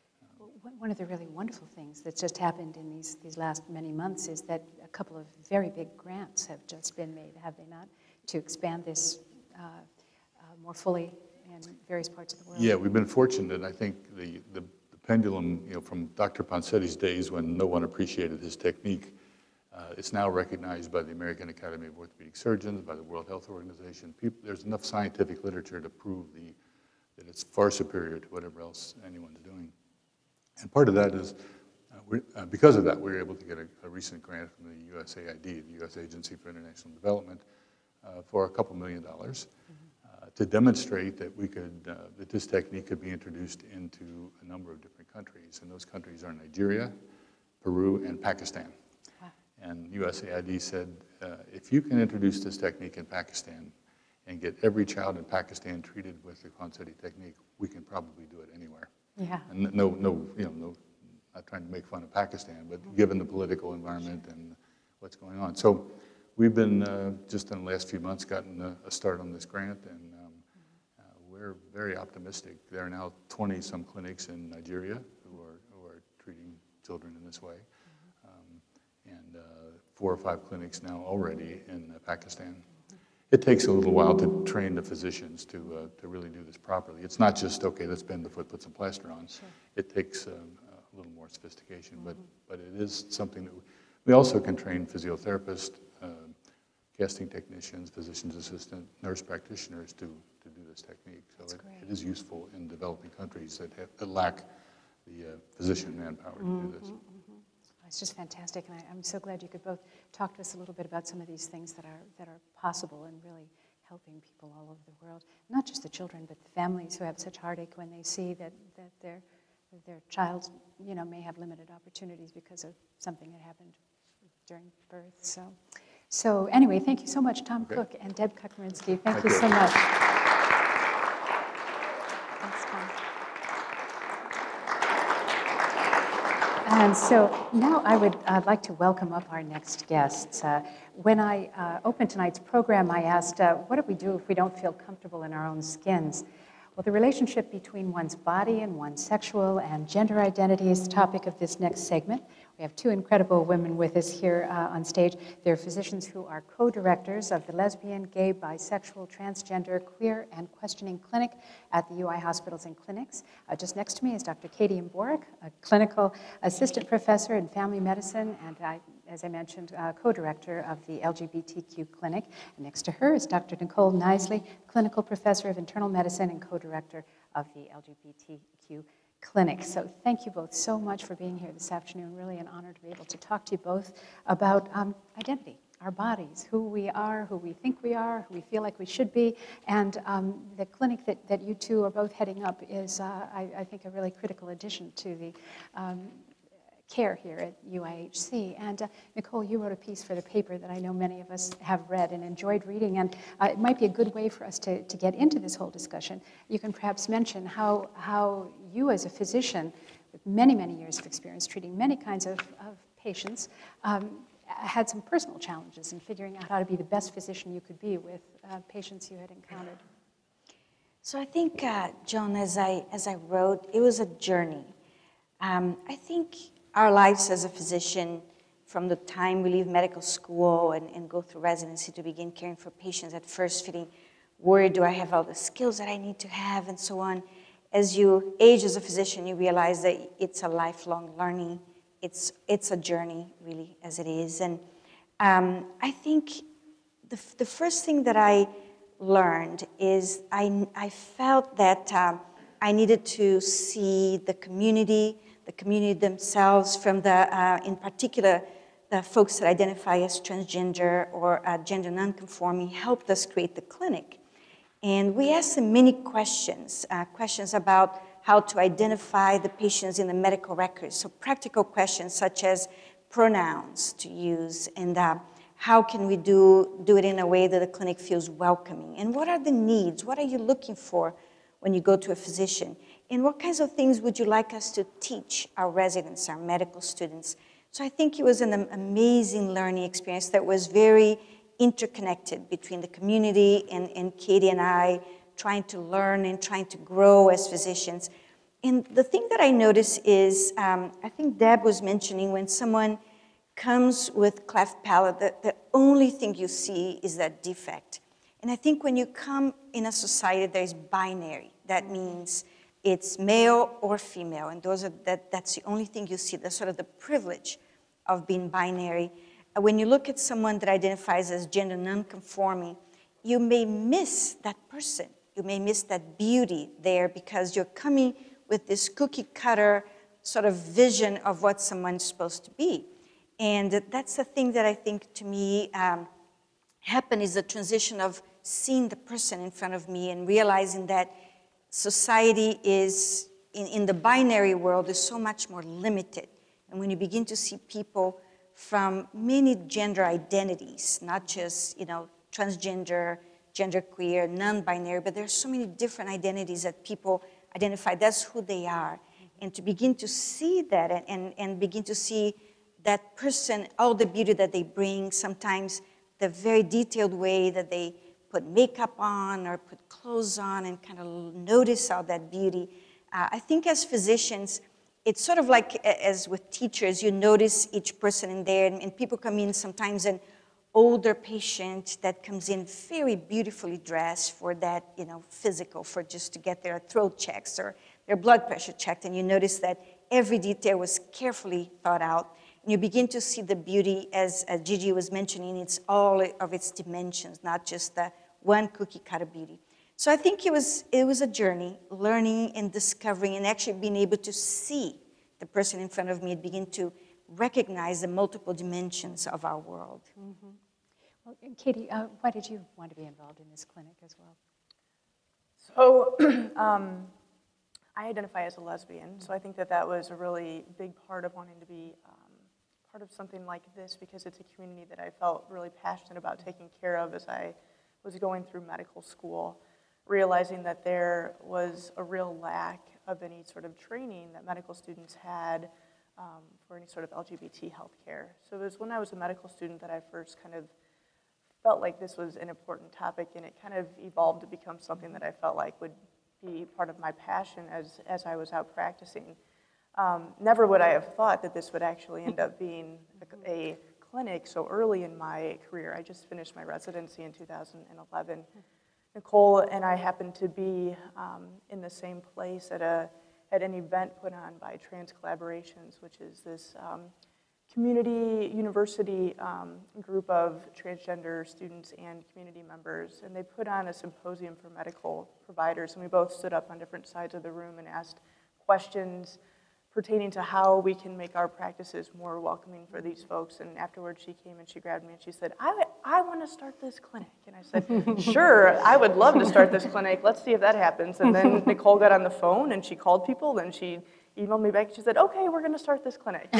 One of the really wonderful things that's just happened in these, these last many months is that a couple of very big grants have just been made, have they not, to expand this uh, uh, more fully in various parts of the world. Yeah, we've been fortunate. I think the, the, the pendulum, you know, from Doctor Ponsetti's days when no one appreciated his technique, uh, it's now recognized by the American Academy of Orthopedic Surgeons, by the World Health Organization. People, there's enough scientific literature to prove the, that it's far superior to whatever else anyone's doing. And part of that is, uh, we're, uh, because of that, we were able to get a, a recent grant from the U S A I D, the U S Agency for International Development, uh, for a couple million dollars mm-hmm. uh, to demonstrate that we could, uh, that this technique could be introduced into a number of different countries. And those countries are Nigeria, Peru, and Pakistan. Wow. And U S A I D said, uh, if you can introduce this technique in Pakistan and get every child in Pakistan treated with the Ponsetti technique, we can probably do it anywhere. Yeah. And no, no, you know, no, not trying to make fun of Pakistan, but given the political environment and what's going on. So we've been, uh, just in the last few months, gotten a, a start on this grant, and um, uh, we're very optimistic. There are now twenty some clinics in Nigeria who are, who are treating children in this way, um, and uh, four or five clinics now already in uh, Pakistan. It takes a little while to train the physicians to, uh, to really do this properly. It's not just, okay, let's bend the foot, put some plaster on. Sure. It takes um, a little more sophistication, mm-hmm. but, but it is something that we, we also can train physiotherapists, uh, casting technicians, physician's assistant, nurse practitioners to, to do this technique. So it, it is useful in developing countries that, have, that lack the uh, physician manpower mm-hmm. to do this. It's just fantastic, and I, I'm so glad you could both talk to us a little bit about some of these things that are that are possible and really helping people all over the world. Not just the children, but the families who have such heartache when they see that, that their that their child, you know, may have limited opportunities because of something that happened during birth. So, so anyway, thank you so much, Tom okay. Cook and Deb Kukmarinsky. Thank, thank you, you so much. Thanks, Tom. And so now I would uh, like to welcome up our next guests. Uh, when I uh, opened tonight's program, I asked, uh, what do we do if we don't feel comfortable in our own skins? Well, the relationship between one's body and one's sexual and gender identity is the topic of this next segment. We have two incredible women with us here uh, on stage. They're physicians who are co-directors of the Lesbian, Gay, Bisexual, Transgender, Queer, and Questioning Clinic at the U I Hospitals and Clinics. Uh, just next to me is Doctor Katie Mborick, a clinical assistant professor in family medicine, and I, as I mentioned, uh, co-director of the L G B T Q Clinic. And next to her is Doctor Nicole Nisley, clinical professor of internal medicine and co-director of the L G B T Q Clinic. So thank you both so much for being here this afternoon. Really an honor to be able to talk to you both about um, identity, our bodies, who we are, who we think we are, who we feel like we should be. And um, the clinic that, that you two are both heading up is, uh, I, I think, a really critical addition to the um, care here at U I H C. And uh, Nicole, you wrote a piece for the paper that I know many of us have read and enjoyed reading, and uh, it might be a good way for us to, to get into this whole discussion. You can perhaps mention how, how you as a physician with many, many years of experience treating many kinds of, of patients um, had some personal challenges in figuring out how to be the best physician you could be with uh, patients you had encountered. So I think, uh, Joan, as I, as I wrote, it was a journey. Um, I think our lives as a physician, from the time we leave medical school and, and go through residency to begin caring for patients, at first feeling worried, do I have all the skills that I need to have, and so on. As you age as a physician, you realize that it's a lifelong learning. It's, it's a journey, really, as it is. And um, I think the, the first thing that I learned is I, I felt that um, I needed to see the community, the community themselves, from the, uh, in particular, the folks that identify as transgender or uh, gender nonconforming helped us create the clinic. And we asked them many questions, uh, questions about how to identify the patients in the medical records. So practical questions such as pronouns to use, and uh, how can we do, do it in a way that the clinic feels welcoming? And what are the needs? What are you looking for when you go to a physician? And what kinds of things would you like us to teach our residents, our medical students? So I think it was an amazing learning experience that was very interconnected between the community and, and Katie and I, trying to learn and trying to grow as physicians. And the thing that I notice is, um, I think Deb was mentioning, when someone comes with cleft palate, the, the only thing you see is that defect. And I think when you come in a society that is binary, that means it's male or female, and those are, that, that's the only thing you see, that's sort of the privilege of being binary. Uh, when you look at someone that identifies as gender nonconforming, you may miss that person. You may miss that beauty there because you're coming with this cookie cutter sort of vision of what someone's supposed to be. And that's the thing that I think, to me, um, happened, is the transition of seeing the person in front of me and realizing that society is, in, in the binary world, is so much more limited. And when you begin to see people from many gender identities, not just, you know, transgender, genderqueer, non-binary, but there's so many different identities that people identify, that's who they are. And to begin to see that and, and, and begin to see that person, all the beauty that they bring, sometimes the very detailed way that they put makeup on or put clothes on and kind of notice all that beauty. Uh, I think as physicians, it's sort of like as with teachers, you notice each person in there, and, and people come in sometimes an older patient that comes in very beautifully dressed for that, you know, physical, for just to get their throat checks or their blood pressure checked, and you notice that every detail was carefully thought out. And you begin to see the beauty, as, as Gigi was mentioning, it's all of its dimensions, not just the one cookie cutter beauty. So I think it was, it was a journey, learning and discovering and actually being able to see the person in front of me and begin to recognize the multiple dimensions of our world. Mm-hmm. Well, Katie, uh, why did you want to be involved in this clinic as well? So um, I identify as a lesbian, so I think that that was a really big part of wanting to be um, part of something like this, because it's a community that I felt really passionate about taking care of as I was going through medical school, realizing that there was a real lack of any sort of training that medical students had um, for any sort of L G B T healthcare. So it was when I was a medical student that I first kind of felt like this was an important topic, and it kind of evolved to become something that I felt like would be part of my passion as, as I was out practicing. Um, never would I have thought that this would actually end up being a, a clinic so early in my career. I just finished my residency in two thousand eleven. Nicole and I happened to be um, in the same place at, a, at an event put on by Trans Collaborations, which is this um, community university um, group of transgender students and community members. And they put on a symposium for medical providers, and we both stood up on different sides of the room and asked questions pertaining to how we can make our practices more welcoming for these folks. And afterwards she came and she grabbed me and she said, I, I want to start this clinic. And I said, sure, I would love to start this clinic. Let's see if that happens. And then Nicole got on the phone and she called people, then she emailed me back. She said, okay, we're going to start this clinic.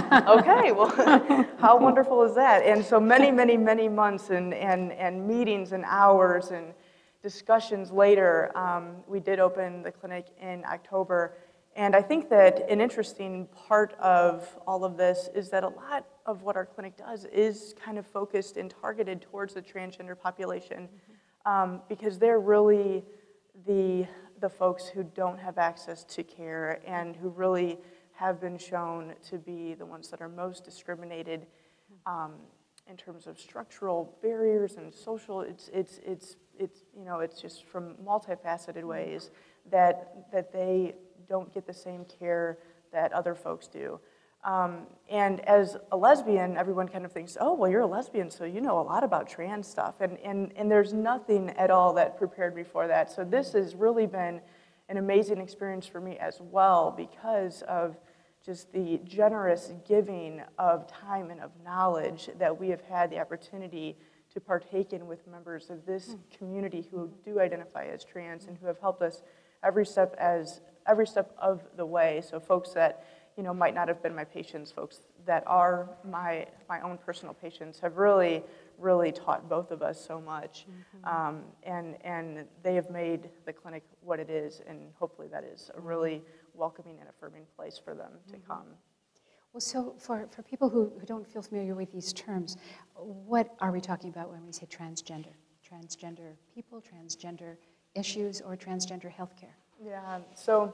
Okay, well, how wonderful is that? And so many, many, many months and, and, and meetings and hours and discussions later, um, we did open the clinic in October. And I think that an interesting part of all of this is that a lot of what our clinic does is kind of focused and targeted towards the transgender population, um, because they're really the, the folks who don't have access to care and who really have been shown to be the ones that are most discriminated um, in terms of structural barriers and social. It's, it's, it's, it's, you know, it's just from multifaceted ways that, that they don't get the same care that other folks do. Um, and as a lesbian, everyone kind of thinks, oh, well, you're a lesbian, so you know a lot about trans stuff. And, and, and there's nothing at all that prepared me for that. So this has really been an amazing experience for me as well, because of just the generous giving of time and of knowledge that we have had the opportunity to partake in with members of this community who do identify as trans and who have helped us every step as every step of the way. So folks that, you know, might not have been my patients, folks that are my my own personal patients have really, really taught both of us so much. Mm-hmm. um, and, and they have made the clinic what it is, and hopefully that is a really welcoming and affirming place for them to come. Well, so for, for people who, who don't feel familiar with these terms, what are we talking about when we say transgender? Transgender people, transgender issues, or transgender healthcare? Yeah, so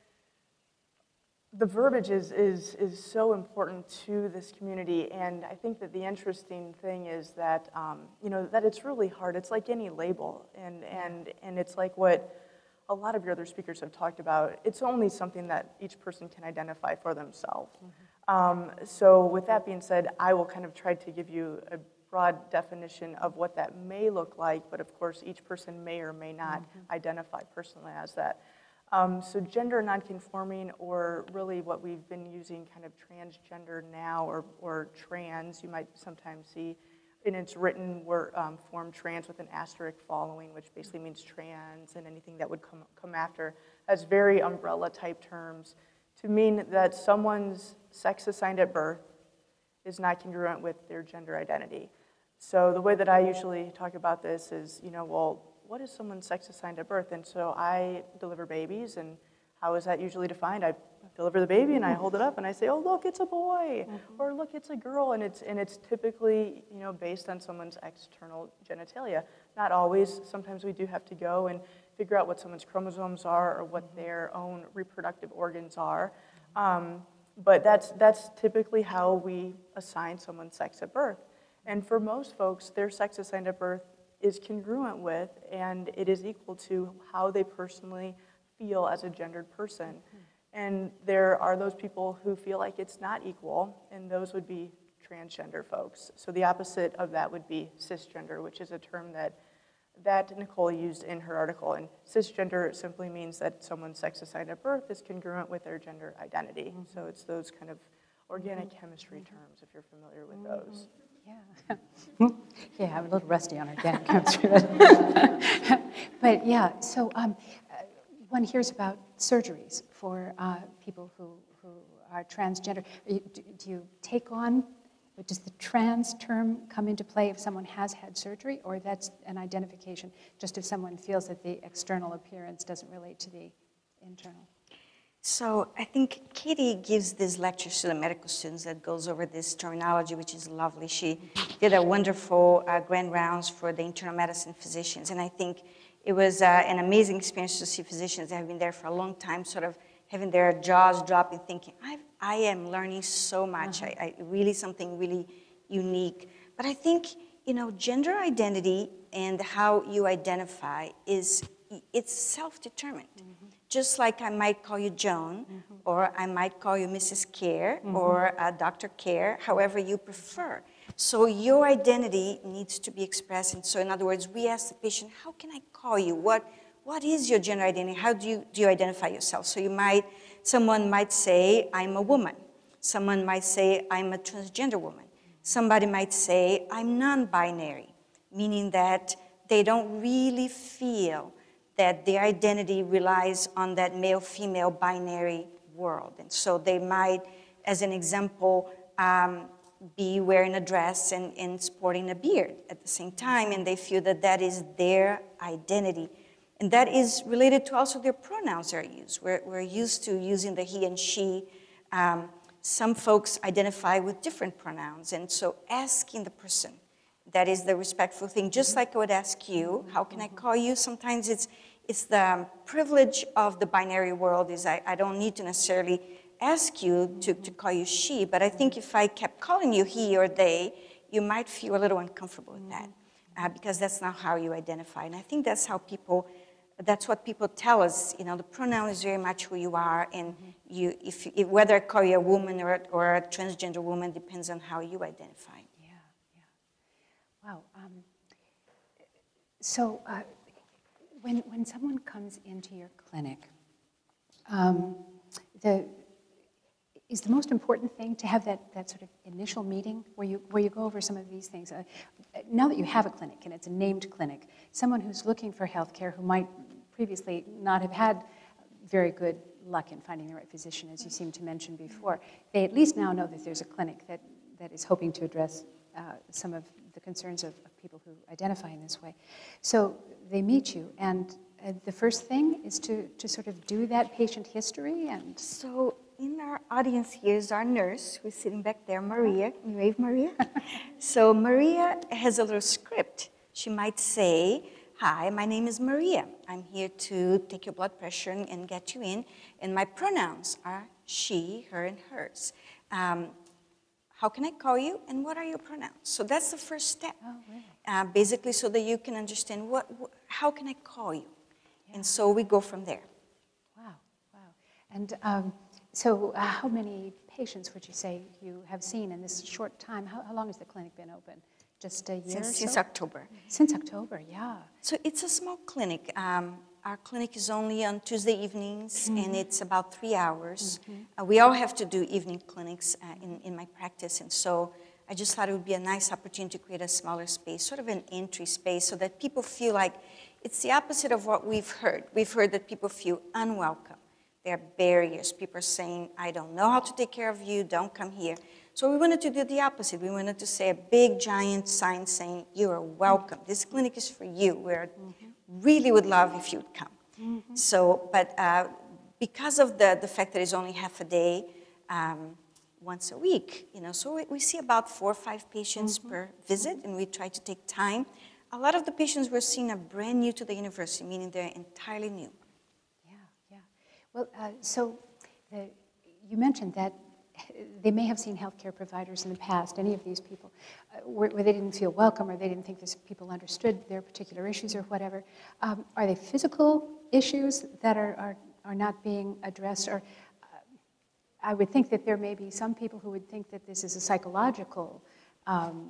the verbiage is, is, is so important to this community, and I think that the interesting thing is that, um, you know, that it's really hard. It's like any label, and, and, and it's like what a lot of your other speakers have talked about. It's only something that each person can identify for themselves. Mm-hmm. Um, so with that being said, I will kind of try to give you a broad definition of what that may look like, but of course each person may or may not mm-hmm. identify personally as that. Um, so gender nonconforming, or really what we've been using kind of transgender now, or, or trans, you might sometimes see in its written word, um, form trans with an asterisk following, which basically means trans, and anything that would come, come after, as very umbrella type terms to mean that someone's sex assigned at birth is not congruent with their gender identity. So the way that I usually talk about this is, you know, well, what is someone's sex assigned at birth? And so I deliver babies, and how is that usually defined? I deliver the baby and I hold it up and I say, oh, look, it's a boy, mm-hmm. or look, it's a girl, and it's, and it's typically, you know, based on someone's external genitalia. Not always. Sometimes we do have to go and figure out what someone's chromosomes are, or what mm-hmm. their own reproductive organs are. Um, but that's, that's typically how we assign someone's sex at birth. And for most folks, their sex assigned at birth is congruent with, and it is equal to how they personally feel as a gendered person. Mm-hmm. And there are those people who feel like it's not equal, and those would be transgender folks. So the opposite of that would be cisgender, which is a term that that Nicole used in her article. And cisgender simply means that someone's sex assigned at birth is congruent with their gender identity. Mm-hmm. So it's those kind of organic mm-hmm. chemistry terms, if you're familiar with mm-hmm. those. Yeah. Yeah, I'm a little rusty on organic chemistry. But yeah, so um, uh, one hears about surgeries for uh, people who, who are transgender. Do, do you take on, does the trans term come into play if someone has had surgery, or that's an identification just if someone feels that the external appearance doesn't relate to the internal? So I think Katie gives these lectures to the medical students that goes over this terminology, which is lovely. She did a wonderful uh, grand rounds for the internal medicine physicians, and I think it was uh, an amazing experience to see physicians that have been there for a long time sort of having their jaws drop and thinking, I, I am learning so much, uh-huh. I, I, really something really unique. But I think, you know, gender identity and how you identify is, it's self-determined. Mm-hmm. Just like I might call you Joan, mm-hmm. or I might call you Missus Care, mm-hmm. or uh, Doctor Care, however you prefer. So your identity needs to be expressed. And so in other words, we ask the patient, how can I call you? What, what is your gender identity? How do you, do you identify yourself? So you might, someone might say, I'm a woman. Someone might say, I'm a transgender woman. Somebody might say, I'm non-binary, meaning that they don't really feel that their identity relies on that male-female binary world. And so they might, as an example, um, be wearing a dress and, and sporting a beard at the same time, and they feel that that is their identity. And that is related to also their pronouns that are used. We're, we're used to using the he and she. Um, some folks identify with different pronouns, and so asking the person, that is the respectful thing, just like I would ask you, how can I call you? Sometimes it's, it's the privilege of the binary world is I, I don't need to necessarily ask you to, to call you she, but I think if I kept calling you he or they, you might feel a little uncomfortable with that, uh, because that's not how you identify. And I think that's how people, that's what people tell us, you know, the pronoun is very much who you are, and mm-hmm. you, if, if whether I call you a woman or, or a transgender woman depends on how you identify. Yeah, yeah. Wow. Um, so uh, when, when someone comes into your clinic, um, the is the most important thing to have that, that sort of initial meeting where you, where you go over some of these things. Uh, now that you have a clinic, and it's a named clinic, someone who's looking for health care who might previously not have had very good luck in finding the right physician, as you seem to mention before, they at least now know that there's a clinic that, that is hoping to address uh, some of the concerns of, of people who identify in this way. So they meet you, and uh, the first thing is to, to sort of do that patient history. And so in our audience here is our nurse who's sitting back there, Maria. Can you wave, Maria? So Maria has a little script. She might say, hi, my name is Maria. I'm here to take your blood pressure and, and get you in. And my pronouns are she, her, and hers. Um, how can I call you, and what are your pronouns? So that's the first step. Oh, really? Uh, basically, so that you can understand what, what how can I call you? Yeah. And so we go from there. Wow, wow. And um, so uh, how many patients would you say you have seen in this short time? How, how long has the clinic been open? Just a year Since, or so? since October. Since October, yeah. So it's a small clinic. Um, our clinic is only on Tuesday evenings, mm-hmm. and it's about three hours. Mm-hmm. uh, we all have to do evening clinics uh, in, in my practice, and so I just thought it would be a nice opportunity to create a smaller space, sort of an entry space, so that people feel like it's the opposite of what we've heard. We've heard that people feel unwelcome. There are barriers. People are saying, I don't know how to take care of you, don't come here. So we wanted to do the opposite. We wanted to say a big, giant sign saying, you are welcome. This clinic is for you. We mm-hmm. really would love if you'd come. Mm-hmm. So, but uh, because of the, the fact that it's only half a day, um, once a week, you know, so we, we see about four or five patients mm-hmm. per visit, and we try to take time. A lot of the patients we're seeing are brand new to the university, meaning they're entirely new. Yeah, yeah. Well, uh, so the, you mentioned that they may have seen healthcare providers in the past, any of these people, uh, where, where they didn't feel welcome or they didn't think these people understood their particular issues or whatever. Um, are they physical issues that are, are, are not being addressed? Or uh, I would think that there may be some people who would think that this is a psychological, um,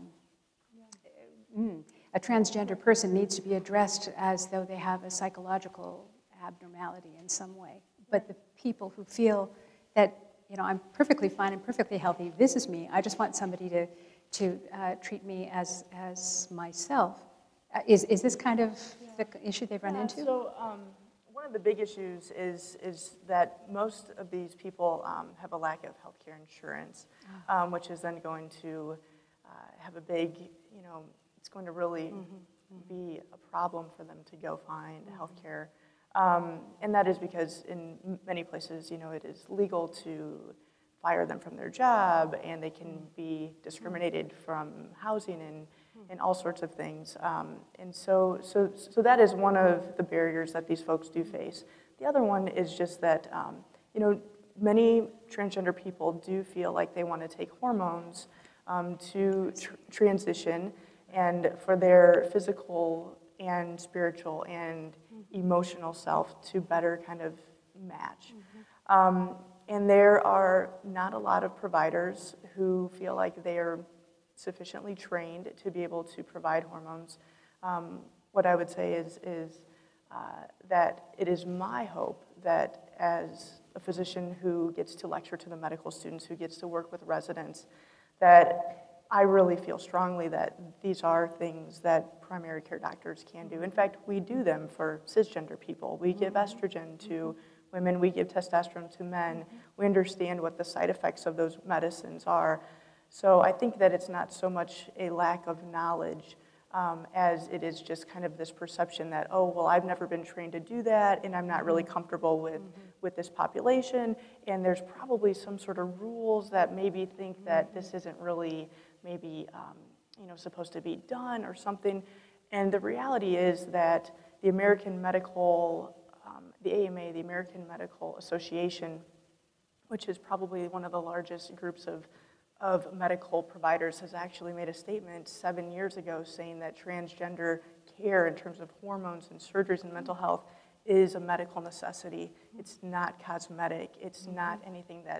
yeah. mm, a transgender person needs to be addressed as though they have a psychological abnormality in some way. But the people who feel that, you know, I'm perfectly fine and perfectly healthy. This is me. I just want somebody to, to uh, treat me as, as myself. Uh, is, is this kind of yeah. the issue they've run yeah, into? So um, one of the big issues is, is that most of these people um, have a lack of healthcare insurance, oh. um, which is then going to uh, have a big, you know, it's going to really mm-hmm. be a problem for them to go find mm-hmm. healthcare. Um, and that is because in many places, you know, it is legal to fire them from their job, and they can be discriminated from housing and, and all sorts of things. Um, and so, so, so that is one of the barriers that these folks do face. The other one is just that, um, you know, many transgender people do feel like they want to take hormones um, to tr transition and for their physical and spiritual and emotional self to better kind of match. Mm-hmm. um, and there are not a lot of providers who feel like they are sufficiently trained to be able to provide hormones. Um, what I would say is, is uh, that it is my hope that as a physician who gets to lecture to the medical students, who gets to work with residents, that I really feel strongly that these are things that primary care doctors can do. In fact, we do them for cisgender people. We give estrogen to women, we give testosterone to men. We understand what the side effects of those medicines are. So I think that it's not so much a lack of knowledge um, as it is just kind of this perception that, oh, well, I've never been trained to do that, and I'm not really comfortable with, mm-hmm. with this population, and there's probably some sort of rules that maybe think mm-hmm. that this isn't really maybe um, you know, supposed to be done or something. And the reality is that the American Medical, um, the A M A, the American Medical Association, which is probably one of the largest groups of, of medical providers, has actually made a statement seven years ago saying that transgender care in terms of hormones and surgeries and mental health is a medical necessity. It's not cosmetic. It's not anything that's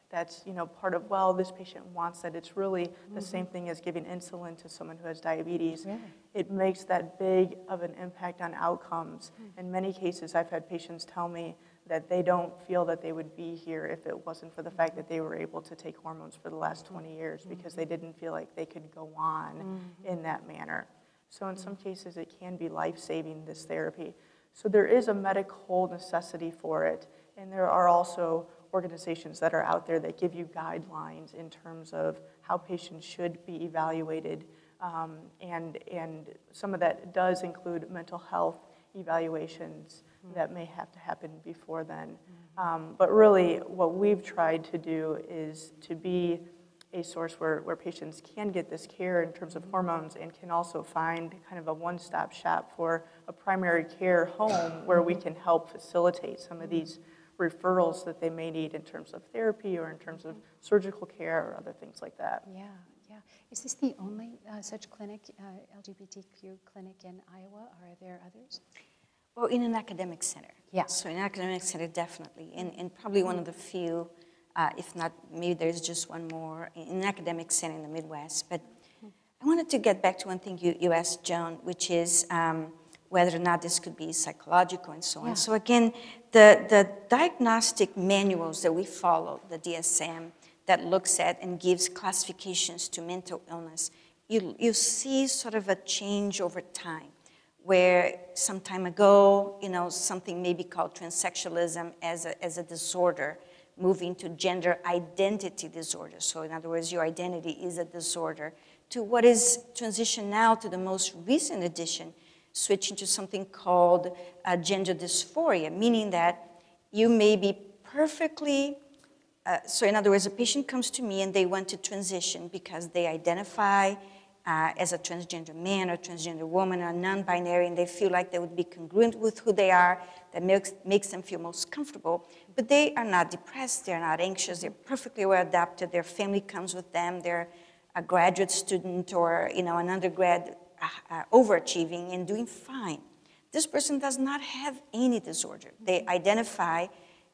that's, you know, part of, well, this patient wants that. It's really the same thing as giving insulin to someone who has diabetes. Really? It makes that big of an impact on outcomes. In many cases, I've had patients tell me that they don't feel that they would be here if it wasn't for the fact that they were able to take hormones for the last twenty years because they didn't feel like they could go on in that manner. So in some cases, it can be life-saving, this therapy. So there is a medical necessity for it, and there are also organizations that are out there that give you guidelines in terms of how patients should be evaluated, um, and, and some of that does include mental health evaluations that may have to happen before then. Um, but really, what we've tried to do is to be a source where, where patients can get this care in terms of hormones and can also find kind of a one-stop shop for a primary care home where we can help facilitate some of these referrals that they may need in terms of therapy or in terms of surgical care or other things like that. Yeah, yeah. Is this the only uh, such clinic, uh, L G B T Q clinic in Iowa, or are there others? Well, in an academic center. Yeah. So in an academic center, definitely. And, and probably one of the few, uh, if not, maybe there's just one more in an academic center in the Midwest. But I wanted to get back to one thing you, you asked, Joan, which is um, whether or not this could be psychological and so on. Yeah. So again, the, the diagnostic manuals that we follow, the D S M, that looks at and gives classifications to mental illness, you, you see sort of a change over time, where some time ago, you know, something maybe called transsexualism as a, as a disorder, moving to gender identity disorder. So in other words, your identity is a disorder, to what is transitioned now to the most recent addition, switching to something called uh, gender dysphoria, meaning that you may be perfectly, uh, so in other words, a patient comes to me and they want to transition because they identify Uh, as a transgender man or transgender woman or non-binary, and they feel like they would be congruent with who they are, that makes, makes them feel most comfortable. But they are not depressed, they're not anxious, they're perfectly well adapted, their family comes with them, they're a graduate student or, you know, an undergrad uh, uh, overachieving and doing fine. This person does not have any disorder. They identify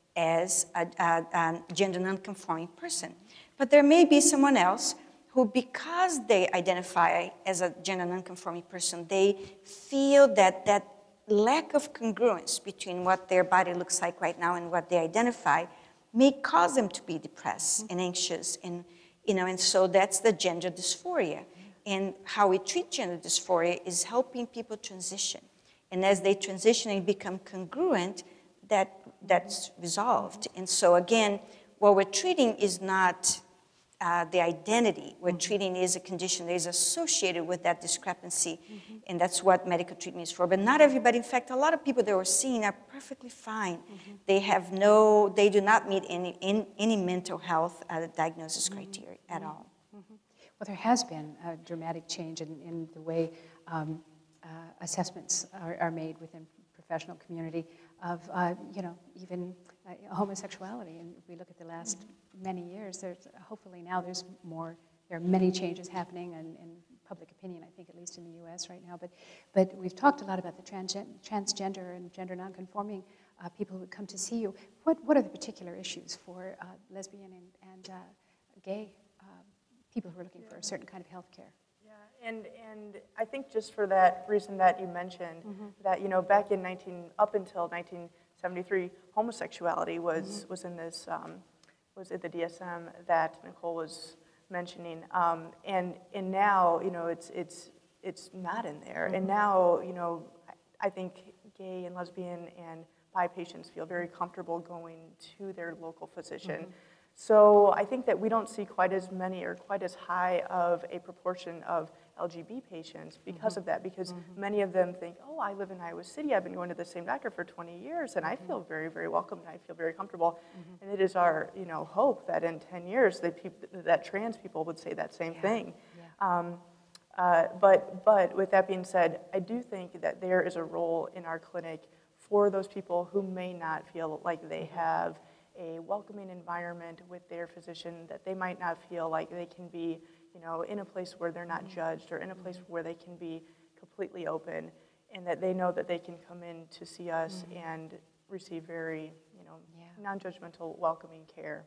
as a, a, a gender non-conforming person. But there may be someone else who, because they identify as a gender nonconforming person, they feel that that lack of congruence between what their body looks like right now and what they identify may cause them to be depressed and anxious, and you know, and so that's the gender dysphoria. And how we treat gender dysphoria is helping people transition, and as they transition and become congruent, that that's resolved. And so again, what we're treating is not Uh, the identity. We're treating is a condition that is associated with that discrepancy, mm-hmm. and that's what medical treatment is for. But not everybody. In fact, a lot of people that we're seeing are perfectly fine. Mm-hmm. They have no, they do not meet any in, any mental health uh, diagnosis mm-hmm. criteria at mm-hmm. all. Mm-hmm. Well, there has been a dramatic change in, in the way um, uh, assessments are, are made within professional community of, uh, you know, even uh, homosexuality. And if we look at the last mm-hmm. many years, there's hopefully now there's more, there are many changes happening in, in public opinion, I think, at least in the U S right now. But, but we've talked a lot about the transgen transgender and gender nonconforming uh, people who come to see you. What, what are the particular issues for uh, lesbian and, and uh, gay uh, people who are looking for a certain kind of health care? And, and I think just for that reason that you mentioned, mm-hmm. that, you know, back in nineteen, up until nineteen seventy-three, homosexuality was, mm-hmm. was in this, um, was in the D S M that Nicole was mentioning. Um, and, and now, you know, it's, it's, it's not in there. Mm-hmm. And now, you know, I think gay and lesbian and bi patients feel very comfortable going to their local physician. Mm-hmm. So I think that we don't see quite as many or quite as high of a proportion of L G B patients because mm-hmm. of that, because mm-hmm. many of them think, oh, I live in Iowa City, I've been going to the same doctor for twenty years, and mm-hmm. I feel very, very welcome, and I feel very comfortable. Mm-hmm. And it is our, you know, hope that in ten years, that, peop that trans people would say that same yeah. thing. Yeah. Um, uh, but, but with that being said, I do think that there is a role in our clinic for those people who may not feel like they have a welcoming environment with their physician, that they might not feel like they can be, you know, in a place where they're not judged, or in a place where they can be completely open, and that they know that they can come in to see us mm-hmm. and receive very, you know, yeah. non-judgmental, welcoming care.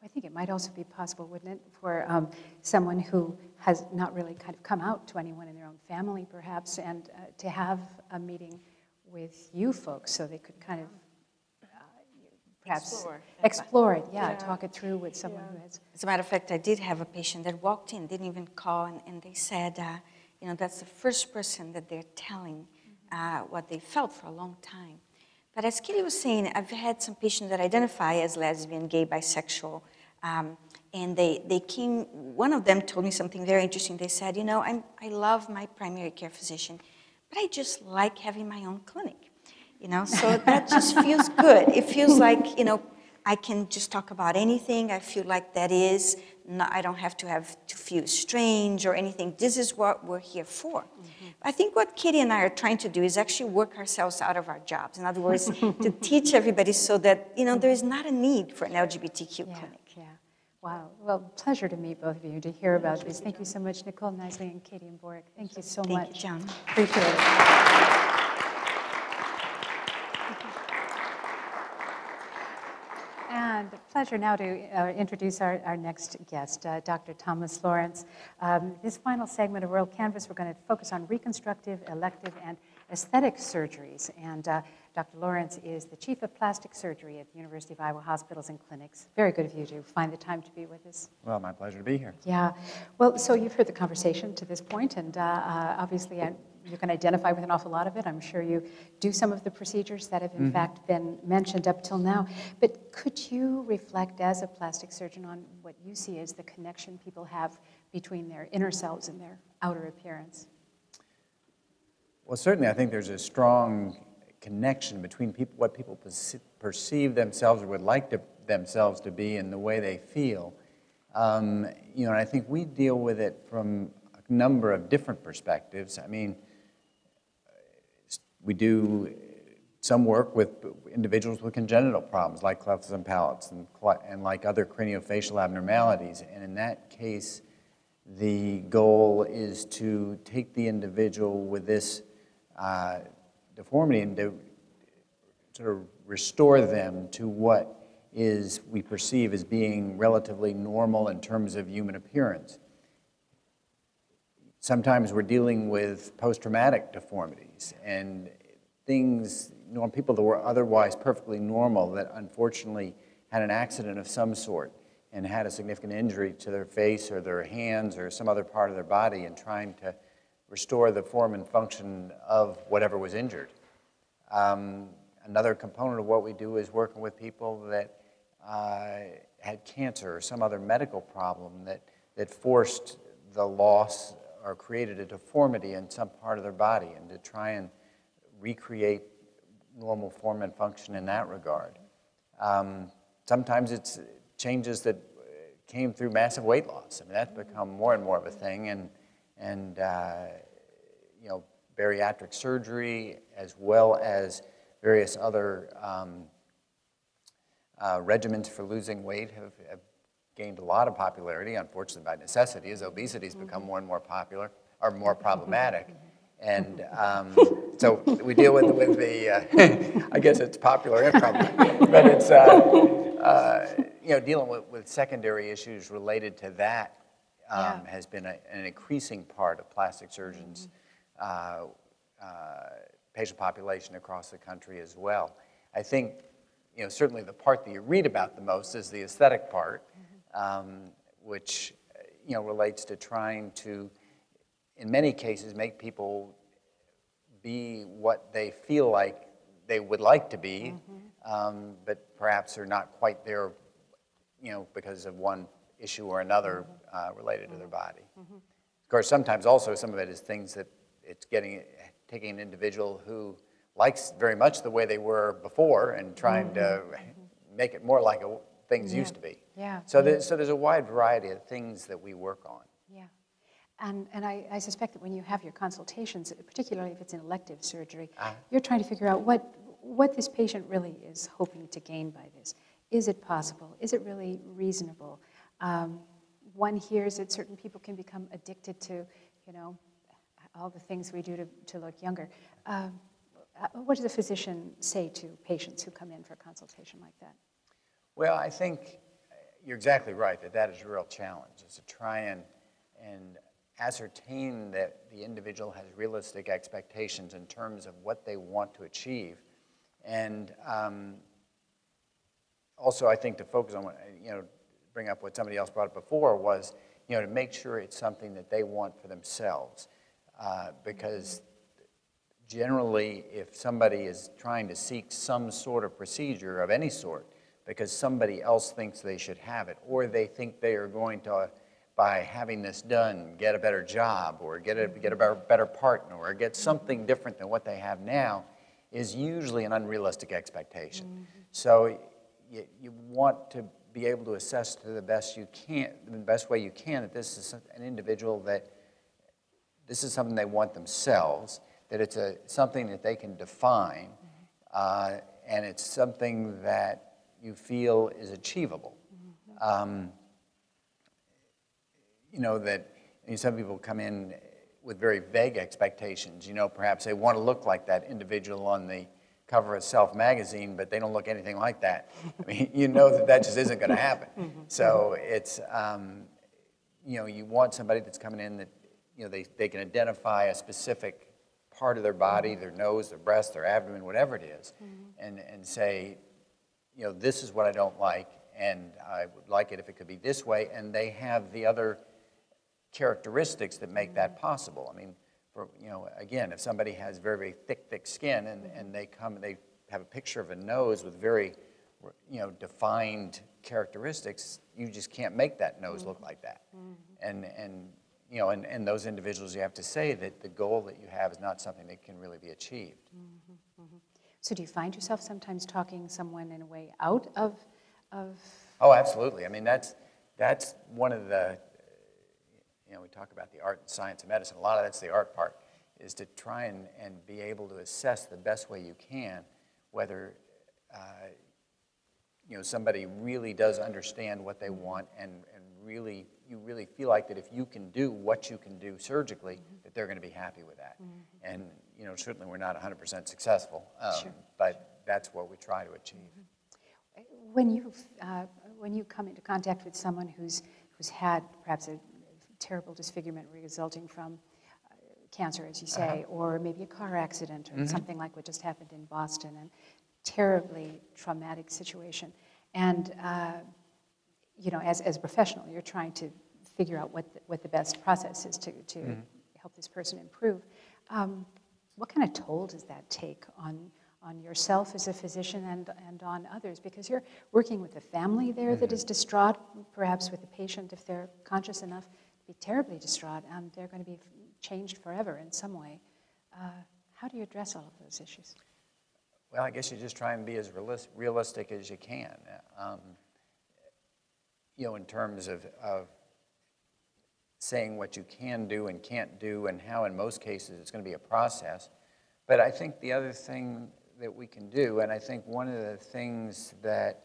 I think it might also be possible, wouldn't it, for um, someone who has not really kind of come out to anyone in their own family, perhaps, and uh, to have a meeting with you folks so they could kind of uh, perhaps Explore. explore it, yeah, Yeah. talk it through with someone Yeah. who has. As a matter of fact, I did have a patient that walked in, didn't even call, and, and they said, uh, you know, that's the first person that they're telling uh, what they felt for a long time. But as Kitty was saying, I've had some patients that identify as lesbian, gay, bisexual, um, and they, they came, one of them told me something very interesting. They said, you know, I'm, I love my primary care physician, but I just like having my own clinic, you know, so that just feels good. It feels like, you know, I can just talk about anything. I feel like that is, not, I don't have to have to feel strange or anything. This is what we're here for. Mm-hmm. I think what Kitty and I are trying to do is actually work ourselves out of our jobs. In other words, to teach everybody so that, you know, there is not a need for an L G B T Q Yeah, clinic. yeah. Wow. Well, pleasure to meet both of you, to hear about this. Thank you so much, Nicole Nisley and Katie and Boric. Thank you so Thank much. you, John. Appreciate it. And a pleasure now to uh, introduce our, our next guest, uh, Doctor Thomas Lawrence. Um, this final segment of WorldCanvass, we're going to focus on reconstructive, elective, and aesthetic surgeries. And uh, Doctor Lawrence is the Chief of Plastic Surgery at the University of Iowa Hospitals and Clinics. Very good of you to find the time to be with us. Well, my pleasure to be here. Yeah. Well, so you've heard the conversation to this point, and uh, uh, obviously I, you can identify with an awful lot of it. I'm sure you do some of the procedures that have in mm-hmm. fact been mentioned up till now. But could you reflect as a plastic surgeon on what you see as the connection people have between their inner selves and their outer appearance? Well, certainly I think there's a strong connection between people, what people perce- perceive themselves or would like to, themselves to be and the way they feel. Um, you know, and I think we deal with it from a number of different perspectives. I mean, we do some work with individuals with congenital problems like clefts and palates and, and like other craniofacial abnormalities. And in that case, the goal is to take the individual with this uh, deformity and to sort of restore them to what is we perceive as being relatively normal in terms of human appearance. Sometimes we're dealing with post-traumatic deformities and things, you know, people that were otherwise perfectly normal that unfortunately had an accident of some sort and had a significant injury to their face or their hands or some other part of their body, and trying to restore the form and function of whatever was injured. Um, another component of what we do is working with people that uh, had cancer or some other medical problem that, that forced the loss or created a deformity in some part of their body, and to try and recreate normal form and function in that regard. Um, sometimes it's changes that came through massive weight loss. I mean, that's become more and more of a thing, and, and uh, you know, bariatric surgery as well as various other um, uh, regimens for losing weight have, have gained a lot of popularity, unfortunately by necessity, as obesity has become more and more popular, or more problematic. And um, so we deal with, with the, uh, I guess it's popular and problematic, but it's, uh, uh, you know, dealing with, with secondary issues related to that um, yeah. has been a, an increasing part of plastic surgeons' mm-hmm. uh, uh, patient population across the country as well. I think, you know, certainly the part that you read about the most is the aesthetic part, mm-hmm. um, which, you know, relates to trying to, in many cases, make people be what they feel like they would like to be, mm-hmm. um, but perhaps are not quite there, you know, because of one issue or another uh, related mm-hmm. to their body. Mm-hmm. Of course, sometimes also some of it is things that it's getting, taking an individual who likes very much the way they were before and trying mm-hmm. to mm-hmm. make it more like a, things yeah. used to be. Yeah. So, yeah. There's, so there's a wide variety of things that we work on. Yeah. And, and I, I suspect that when you have your consultations, particularly if it's an elective surgery, uh, you're trying to figure out what, what this patient really is hoping to gain by this. Is it possible? Is it really reasonable? Um, one hears that certain people can become addicted to, you know, all the things we do to, to look younger. Um, what does a physician say to patients who come in for a consultation like that? Well, I think, you're exactly right, that that is a real challenge, is to try and, and ascertain that the individual has realistic expectations in terms of what they want to achieve. And um, also, I think to focus on what, you know, bring up what somebody else brought up before was, you know, to make sure it's something that they want for themselves. Uh, because generally, if somebody is trying to seek some sort of procedure of any sort, because somebody else thinks they should have it, or they think they are going to, by having this done, get a better job, or get a, get a better, better partner, or get something different than what they have now, is usually an unrealistic expectation. Mm-hmm. So you, you want to be able to assess to the best you can, the best way you can, that this is an individual that this is something they want themselves, that it's a, something that they can define, uh, and it's something that you feel is achievable. Mm-hmm. um, you know, that I mean, some people come in with very vague expectations. You know, perhaps they want to look like that individual on the cover of Self magazine, but they don't look anything like that. I mean, you know that that just isn't going to happen. Mm-hmm. So it's, um, you know, you want somebody that's coming in that, you know, they, they can identify a specific part of their body, their nose, their breast, their abdomen, whatever it is, mm-hmm. and, and say, you know, this is what I don't like, and I would like it if it could be this way, and they have the other characteristics that make mm-hmm. that possible. I mean, for, you know, again, if somebody has very, very thick, thick skin, and, mm-hmm. and they come, they have a picture of a nose with very, you know, defined characteristics, you just can't make that nose mm-hmm. look like that. Mm-hmm. And, and you know, and, and those individuals, you have to say that the goal that you have is not something that can really be achieved. Mm-hmm. Mm-hmm. So do you find yourself sometimes talking someone in a way out of, of... Oh, absolutely. I mean, that's, that's one of the, you know, we talk about the art and science of medicine. A lot of that's the art part, is to try and, and be able to assess the best way you can whether, uh, you know, somebody really does understand what they want, and, and really, you really feel like that if you can do what you can do surgically, mm-hmm. that they're going to be happy with that. Mm-hmm. And, you know, certainly we're not one hundred percent successful, um, sure. but that's what we try to achieve. Mm-hmm. When you uh, when you come into contact with someone who's who's had perhaps a terrible disfigurement resulting from uh, cancer, as you say, uh-huh. or maybe a car accident, or mm-hmm. something like what just happened in Boston, and terribly traumatic situation, and uh, you know, as as a professional, you're trying to figure out what the, what the best process is to to mm-hmm. help this person improve. Um, what kind of toll does that take on on yourself as a physician and, and on others? Because you're working with a family there mm-hmm. that is distraught, perhaps with the patient, if they're conscious enough to be terribly distraught, and they're going to be changed forever in some way. Uh, how do you address all of those issues? Well, I guess you just try and be as realis- realistic as you can. Um, you know, in terms of, of saying what you can do and can't do, and how in most cases it's going to be a process. But I think the other thing that we can do, and I think one of the things that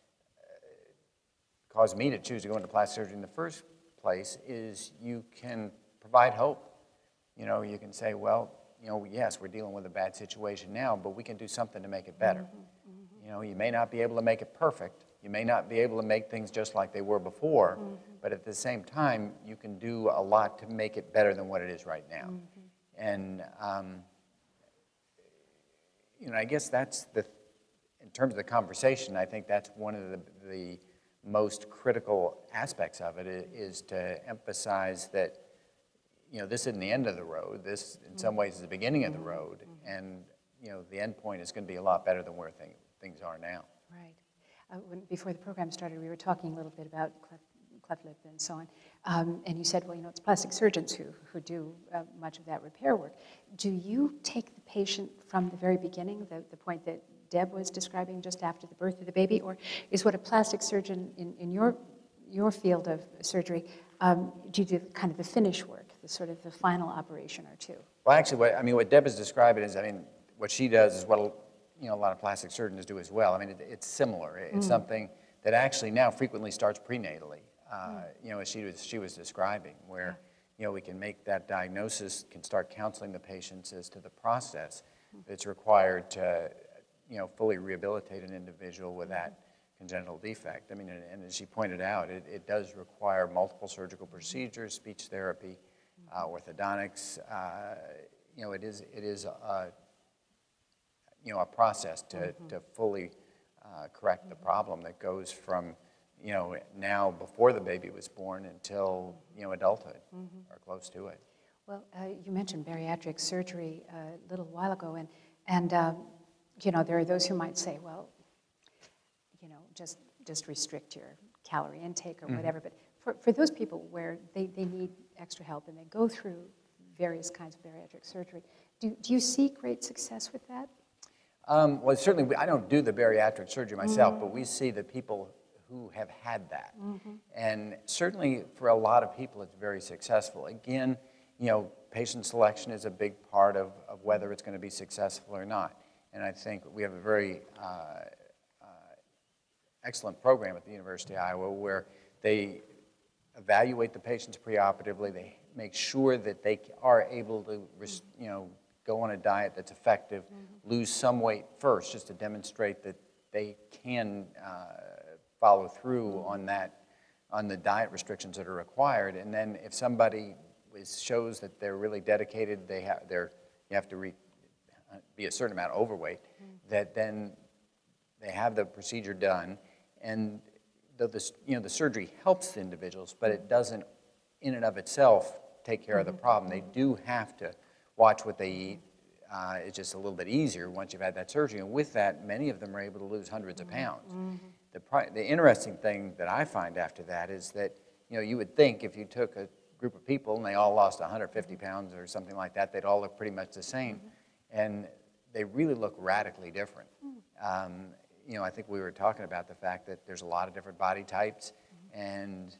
uh, caused me to choose to go into plastic surgery in the first place is you can provide hope. You know, you can say, well, you know, yes, we're dealing with a bad situation now, but we can do something to make it better. Mm-hmm, mm-hmm. You know, you may not be able to make it perfect. You may not be able to make things just like they were before, mm-hmm. but at the same time, you can do a lot to make it better than what it is right now. Mm-hmm. And, um, you know, I guess that's the, in terms of the conversation, I think that's one of the, the most critical aspects of it, is to emphasize that, you know, this isn't the end of the road. This, in some ways, is the beginning of the road, and, you know, the end point is going to be a lot better than where thing, things are now. Right. Uh, when, before the program started, we were talking a little bit about cleft, cleft lip and so on, um, and you said, well, you know, it's plastic surgeons who, who do uh, much of that repair work. Do you take the patient from the very beginning, the, the point that Deb was describing just after the birth of the baby, or is what a plastic surgeon in, in your, your field of surgery, um, do you do kind of the finish work, the sort of the final operation or two? Well, actually, what, I mean, what Deb is describing is, I mean, what she does is what, you know, a lot of plastic surgeons do as well. I mean, it, it's similar. It's mm. something that actually now frequently starts prenatally, uh, mm. you know, as she was, she was describing, where, yeah. you know, we can make that diagnosis, can start counseling the patients as to the process mm. that's required to, you know, fully rehabilitate an individual with that congenital defect. I mean, and, and as she pointed out, it, it does require multiple surgical procedures, speech therapy, uh, orthodontics. Uh, you know, it is it is a, you know a process to mm-hmm. to fully uh, correct mm-hmm. the problem that goes from you know now before the baby was born until you know adulthood mm-hmm. or close to it. Well, uh, you mentioned bariatric surgery a little while ago, and and um, you know there are those who might say, well, you know, just just restrict your calorie intake or mm-hmm. whatever. But for, for those people where they, they need extra help and they go through various kinds of bariatric surgery, do, do you see great success with that? Um, well, certainly, we, I don't do the bariatric surgery myself, mm-hmm. but we see the people who have had that. Mm-hmm. And certainly for a lot of people, it's very successful. Again, you know, patient selection is a big part of, of whether it's going to be successful or not. And I think we have a very uh, excellent program at the University of Iowa where they evaluate the patients preoperatively. They make sure that they are able to, you know, go on a diet that's effective, mm-hmm. lose some weight first, just to demonstrate that they can uh, follow through mm-hmm. on that, on the diet restrictions that are required. And then if somebody is, shows that they're really dedicated, they have, they're, you have to re, uh, be a certain amount overweight, mm-hmm. that then they have the procedure done. And the, the, you know, the surgery helps the individuals, but it doesn't, in and of itself, take care mm-hmm. of the problem. They do have to watch what they eat. Uh, it's just a little bit easier once you've had that surgery. And with that, many of them are able to lose hundreds mm-hmm. of pounds. Mm-hmm. The, pri the interesting thing that I find after that is that, you know, you would think if you took a group of people and they all lost one hundred fifty pounds or something like that, they'd all look pretty much the same. Mm-hmm. And they really look radically different. Mm-hmm. um, You know, I think we were talking about the fact that there's a lot of different body types, mm-hmm. and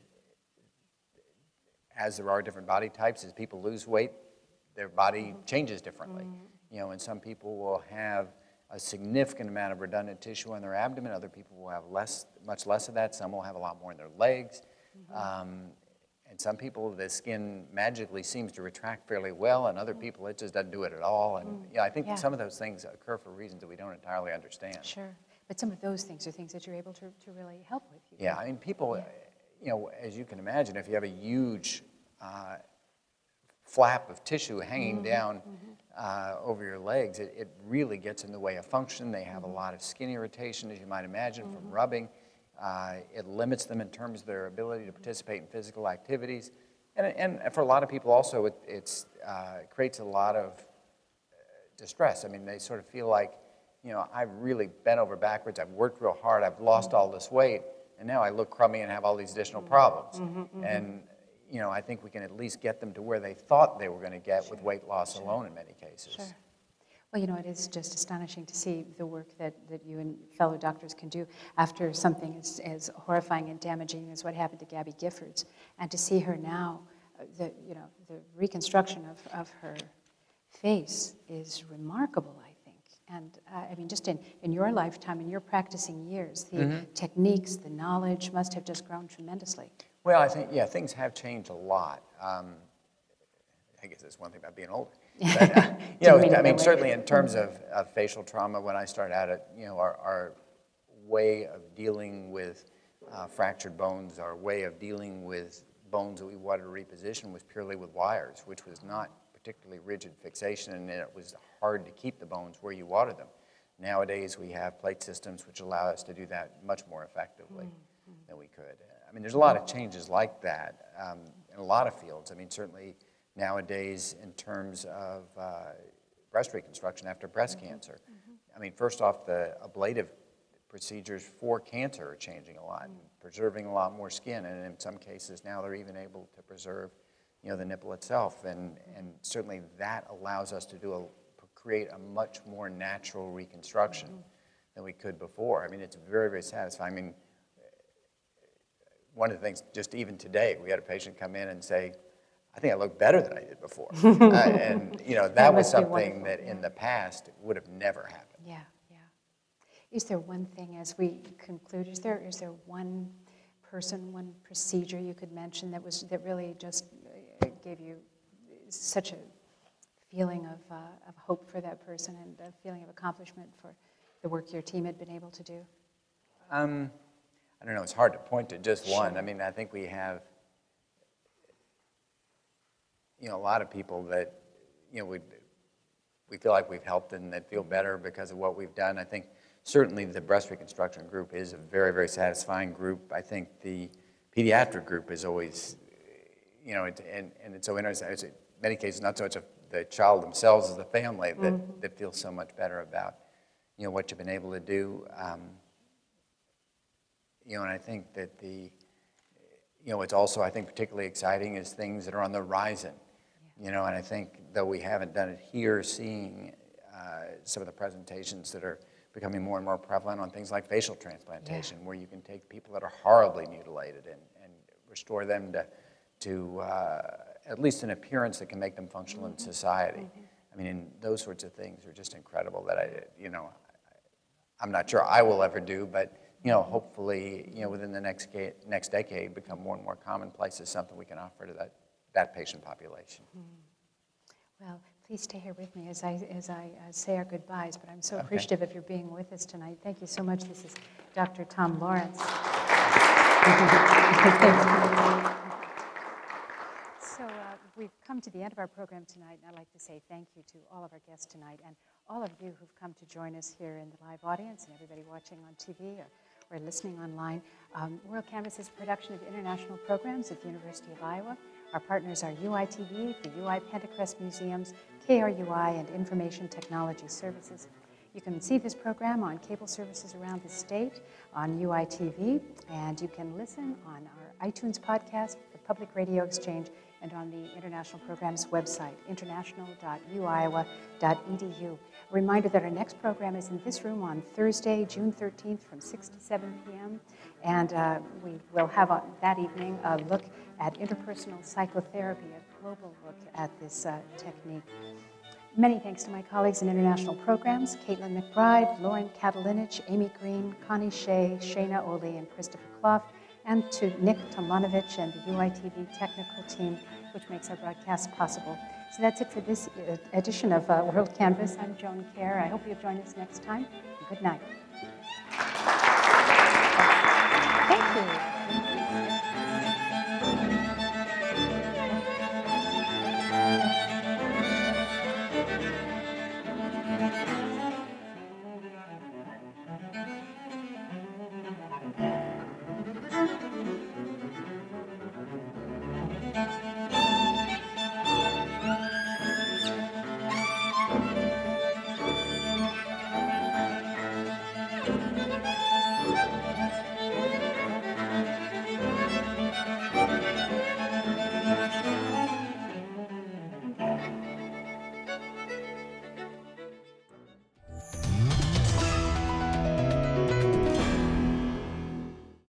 as there are different body types, as people lose weight, their body mm-hmm. changes differently. Mm-hmm. You know, and some people will have a significant amount of redundant tissue on their abdomen. Other people will have less, much less of that. Some will have a lot more in their legs. Mm-hmm. um, and some people, the skin magically seems to retract fairly well, and other mm-hmm. people, it just doesn't do it at all. And mm-hmm. yeah, I think yeah. some of those things occur for reasons that we don't entirely understand. Sure. But some of those things are things that you're able to, to really help with. You yeah, I mean, people, yeah. you know, as you can imagine, if you have a huge uh, flap of tissue hanging mm-hmm, down mm-hmm. Uh, over your legs, it, it really gets in the way of function. They have mm-hmm. a lot of skin irritation, as you might imagine, mm-hmm. from rubbing. Uh, it limits them in terms of their ability to participate in physical activities. And, and for a lot of people also, it it's, uh, it creates a lot of distress. I mean, they sort of feel like, you know, I've really bent over backwards, I've worked real hard, I've lost all this weight, and now I look crummy and have all these additional problems. Mm-hmm, mm-hmm. And, you know, I think we can at least get them to where they thought they were going to get sure. with weight loss sure. alone in many cases. Sure. Well, you know, it is just astonishing to see the work that, that you and fellow doctors can do after something as, as horrifying and damaging as what happened to Gabby Giffords, and to see her now, uh, the, you know, the reconstruction of, of her face is remarkable, I think. And uh, I mean, just in, in your lifetime, in your practicing years, the mm-hmm. techniques, the knowledge must have just grown tremendously. Well, I think, yeah, things have changed a lot. Um, I guess that's one thing about being older. But, uh, you know, I mean, certainly in terms of, of facial trauma, when I started out, at, you know, our, our way of dealing with uh, fractured bones, our way of dealing with bones that we wanted to reposition was purely with wires, which was not particularly rigid fixation, and it was hard to keep the bones where you wanted them. Nowadays, we have plate systems which allow us to do that much more effectively mm-hmm. than we could. I mean, there's a lot of changes like that um, in a lot of fields. I mean, certainly nowadays in terms of uh, breast reconstruction after breast mm-hmm. cancer. Mm-hmm. I mean, first off, the ablative procedures for cancer are changing a lot, mm-hmm. preserving a lot more skin, and in some cases now they're even able to preserve, you know, the nipple itself, and, and certainly that allows us to do a, create a much more natural reconstruction mm-hmm. than we could before. I mean, it's very, very satisfying. I mean, one of the things, just even today, we had a patient come in and say, I think I look better than I did before. uh, and, you know, that, that was something that in the past would have never happened. Yeah, yeah. Is there one thing, as we conclude, is there is there one person, one procedure you could mention that was that really just gave you such a feeling of, uh, of hope for that person and a feeling of accomplishment for the work your team had been able to do? Um, I don't know, it's hard to point to just one. I mean, I think we have, you know, a lot of people that, you know, we we feel like we've helped and that feel better because of what we've done. I think certainly the breast reconstruction group is a very, very satisfying group. I think the pediatric group is always, you know, it, and, and it's so interesting. It's, in many cases, not so much of the child themselves as the family that, mm-hmm. that feels so much better about, you know, what you've been able to do. Um, you know, and I think that the, you know, it's also, I think, particularly exciting is things that are on the horizon. You know, and I think, though we haven't done it here, seeing uh, some of the presentations that are becoming more and more prevalent on things like facial transplantation, yeah. where you can take people that are horribly mutilated and, and restore them to, to uh, at least an appearance that can make them functional mm-hmm. in society. Mm-hmm. I mean, and those sorts of things are just incredible that I, you know, I'm not sure I will ever do, but, you know, hopefully, you know, within the next, next decade become more and more commonplace as something we can offer to that that patient population. Mm. Well, please stay here with me as I, as I uh, say our goodbyes, but I'm so okay. appreciative of your being with us tonight. Thank you so much. This is Doctor Tom Lawrence. So uh, we've come to the end of our program tonight, and I'd like to say thank you to all of our guests tonight and all of you who've come to join us here in the live audience and everybody watching on T V or or listening online. Um, WorldCanvass is a production of international programs at the University of Iowa. Our partners are U I T V, the U I Pentecrest Museums, K R U I, and Information Technology Services. You can see this program on cable services around the state, on U I T V, and you can listen on our iTunes podcast, the Public Radio Exchange, and on the International Programs website, international dot u iowa dot e d u. A reminder that our next program is in this room on Thursday, June thirteenth from six to seven p m And uh, we will have uh, that evening a look at interpersonal psychotherapy, a global look at this uh, technique. Many thanks to my colleagues in international programs, Caitlin McBride, Lauren Katalinich, Amy Green, Connie Shea, Shayna Oli, and Christopher Clough, and to Nick Tomlanovich and the U I T V technical team, which makes our broadcast possible. So that's it for this edition of uh, WorldCanvass. I'm Joan Kerr. I hope you'll join us next time. Good night.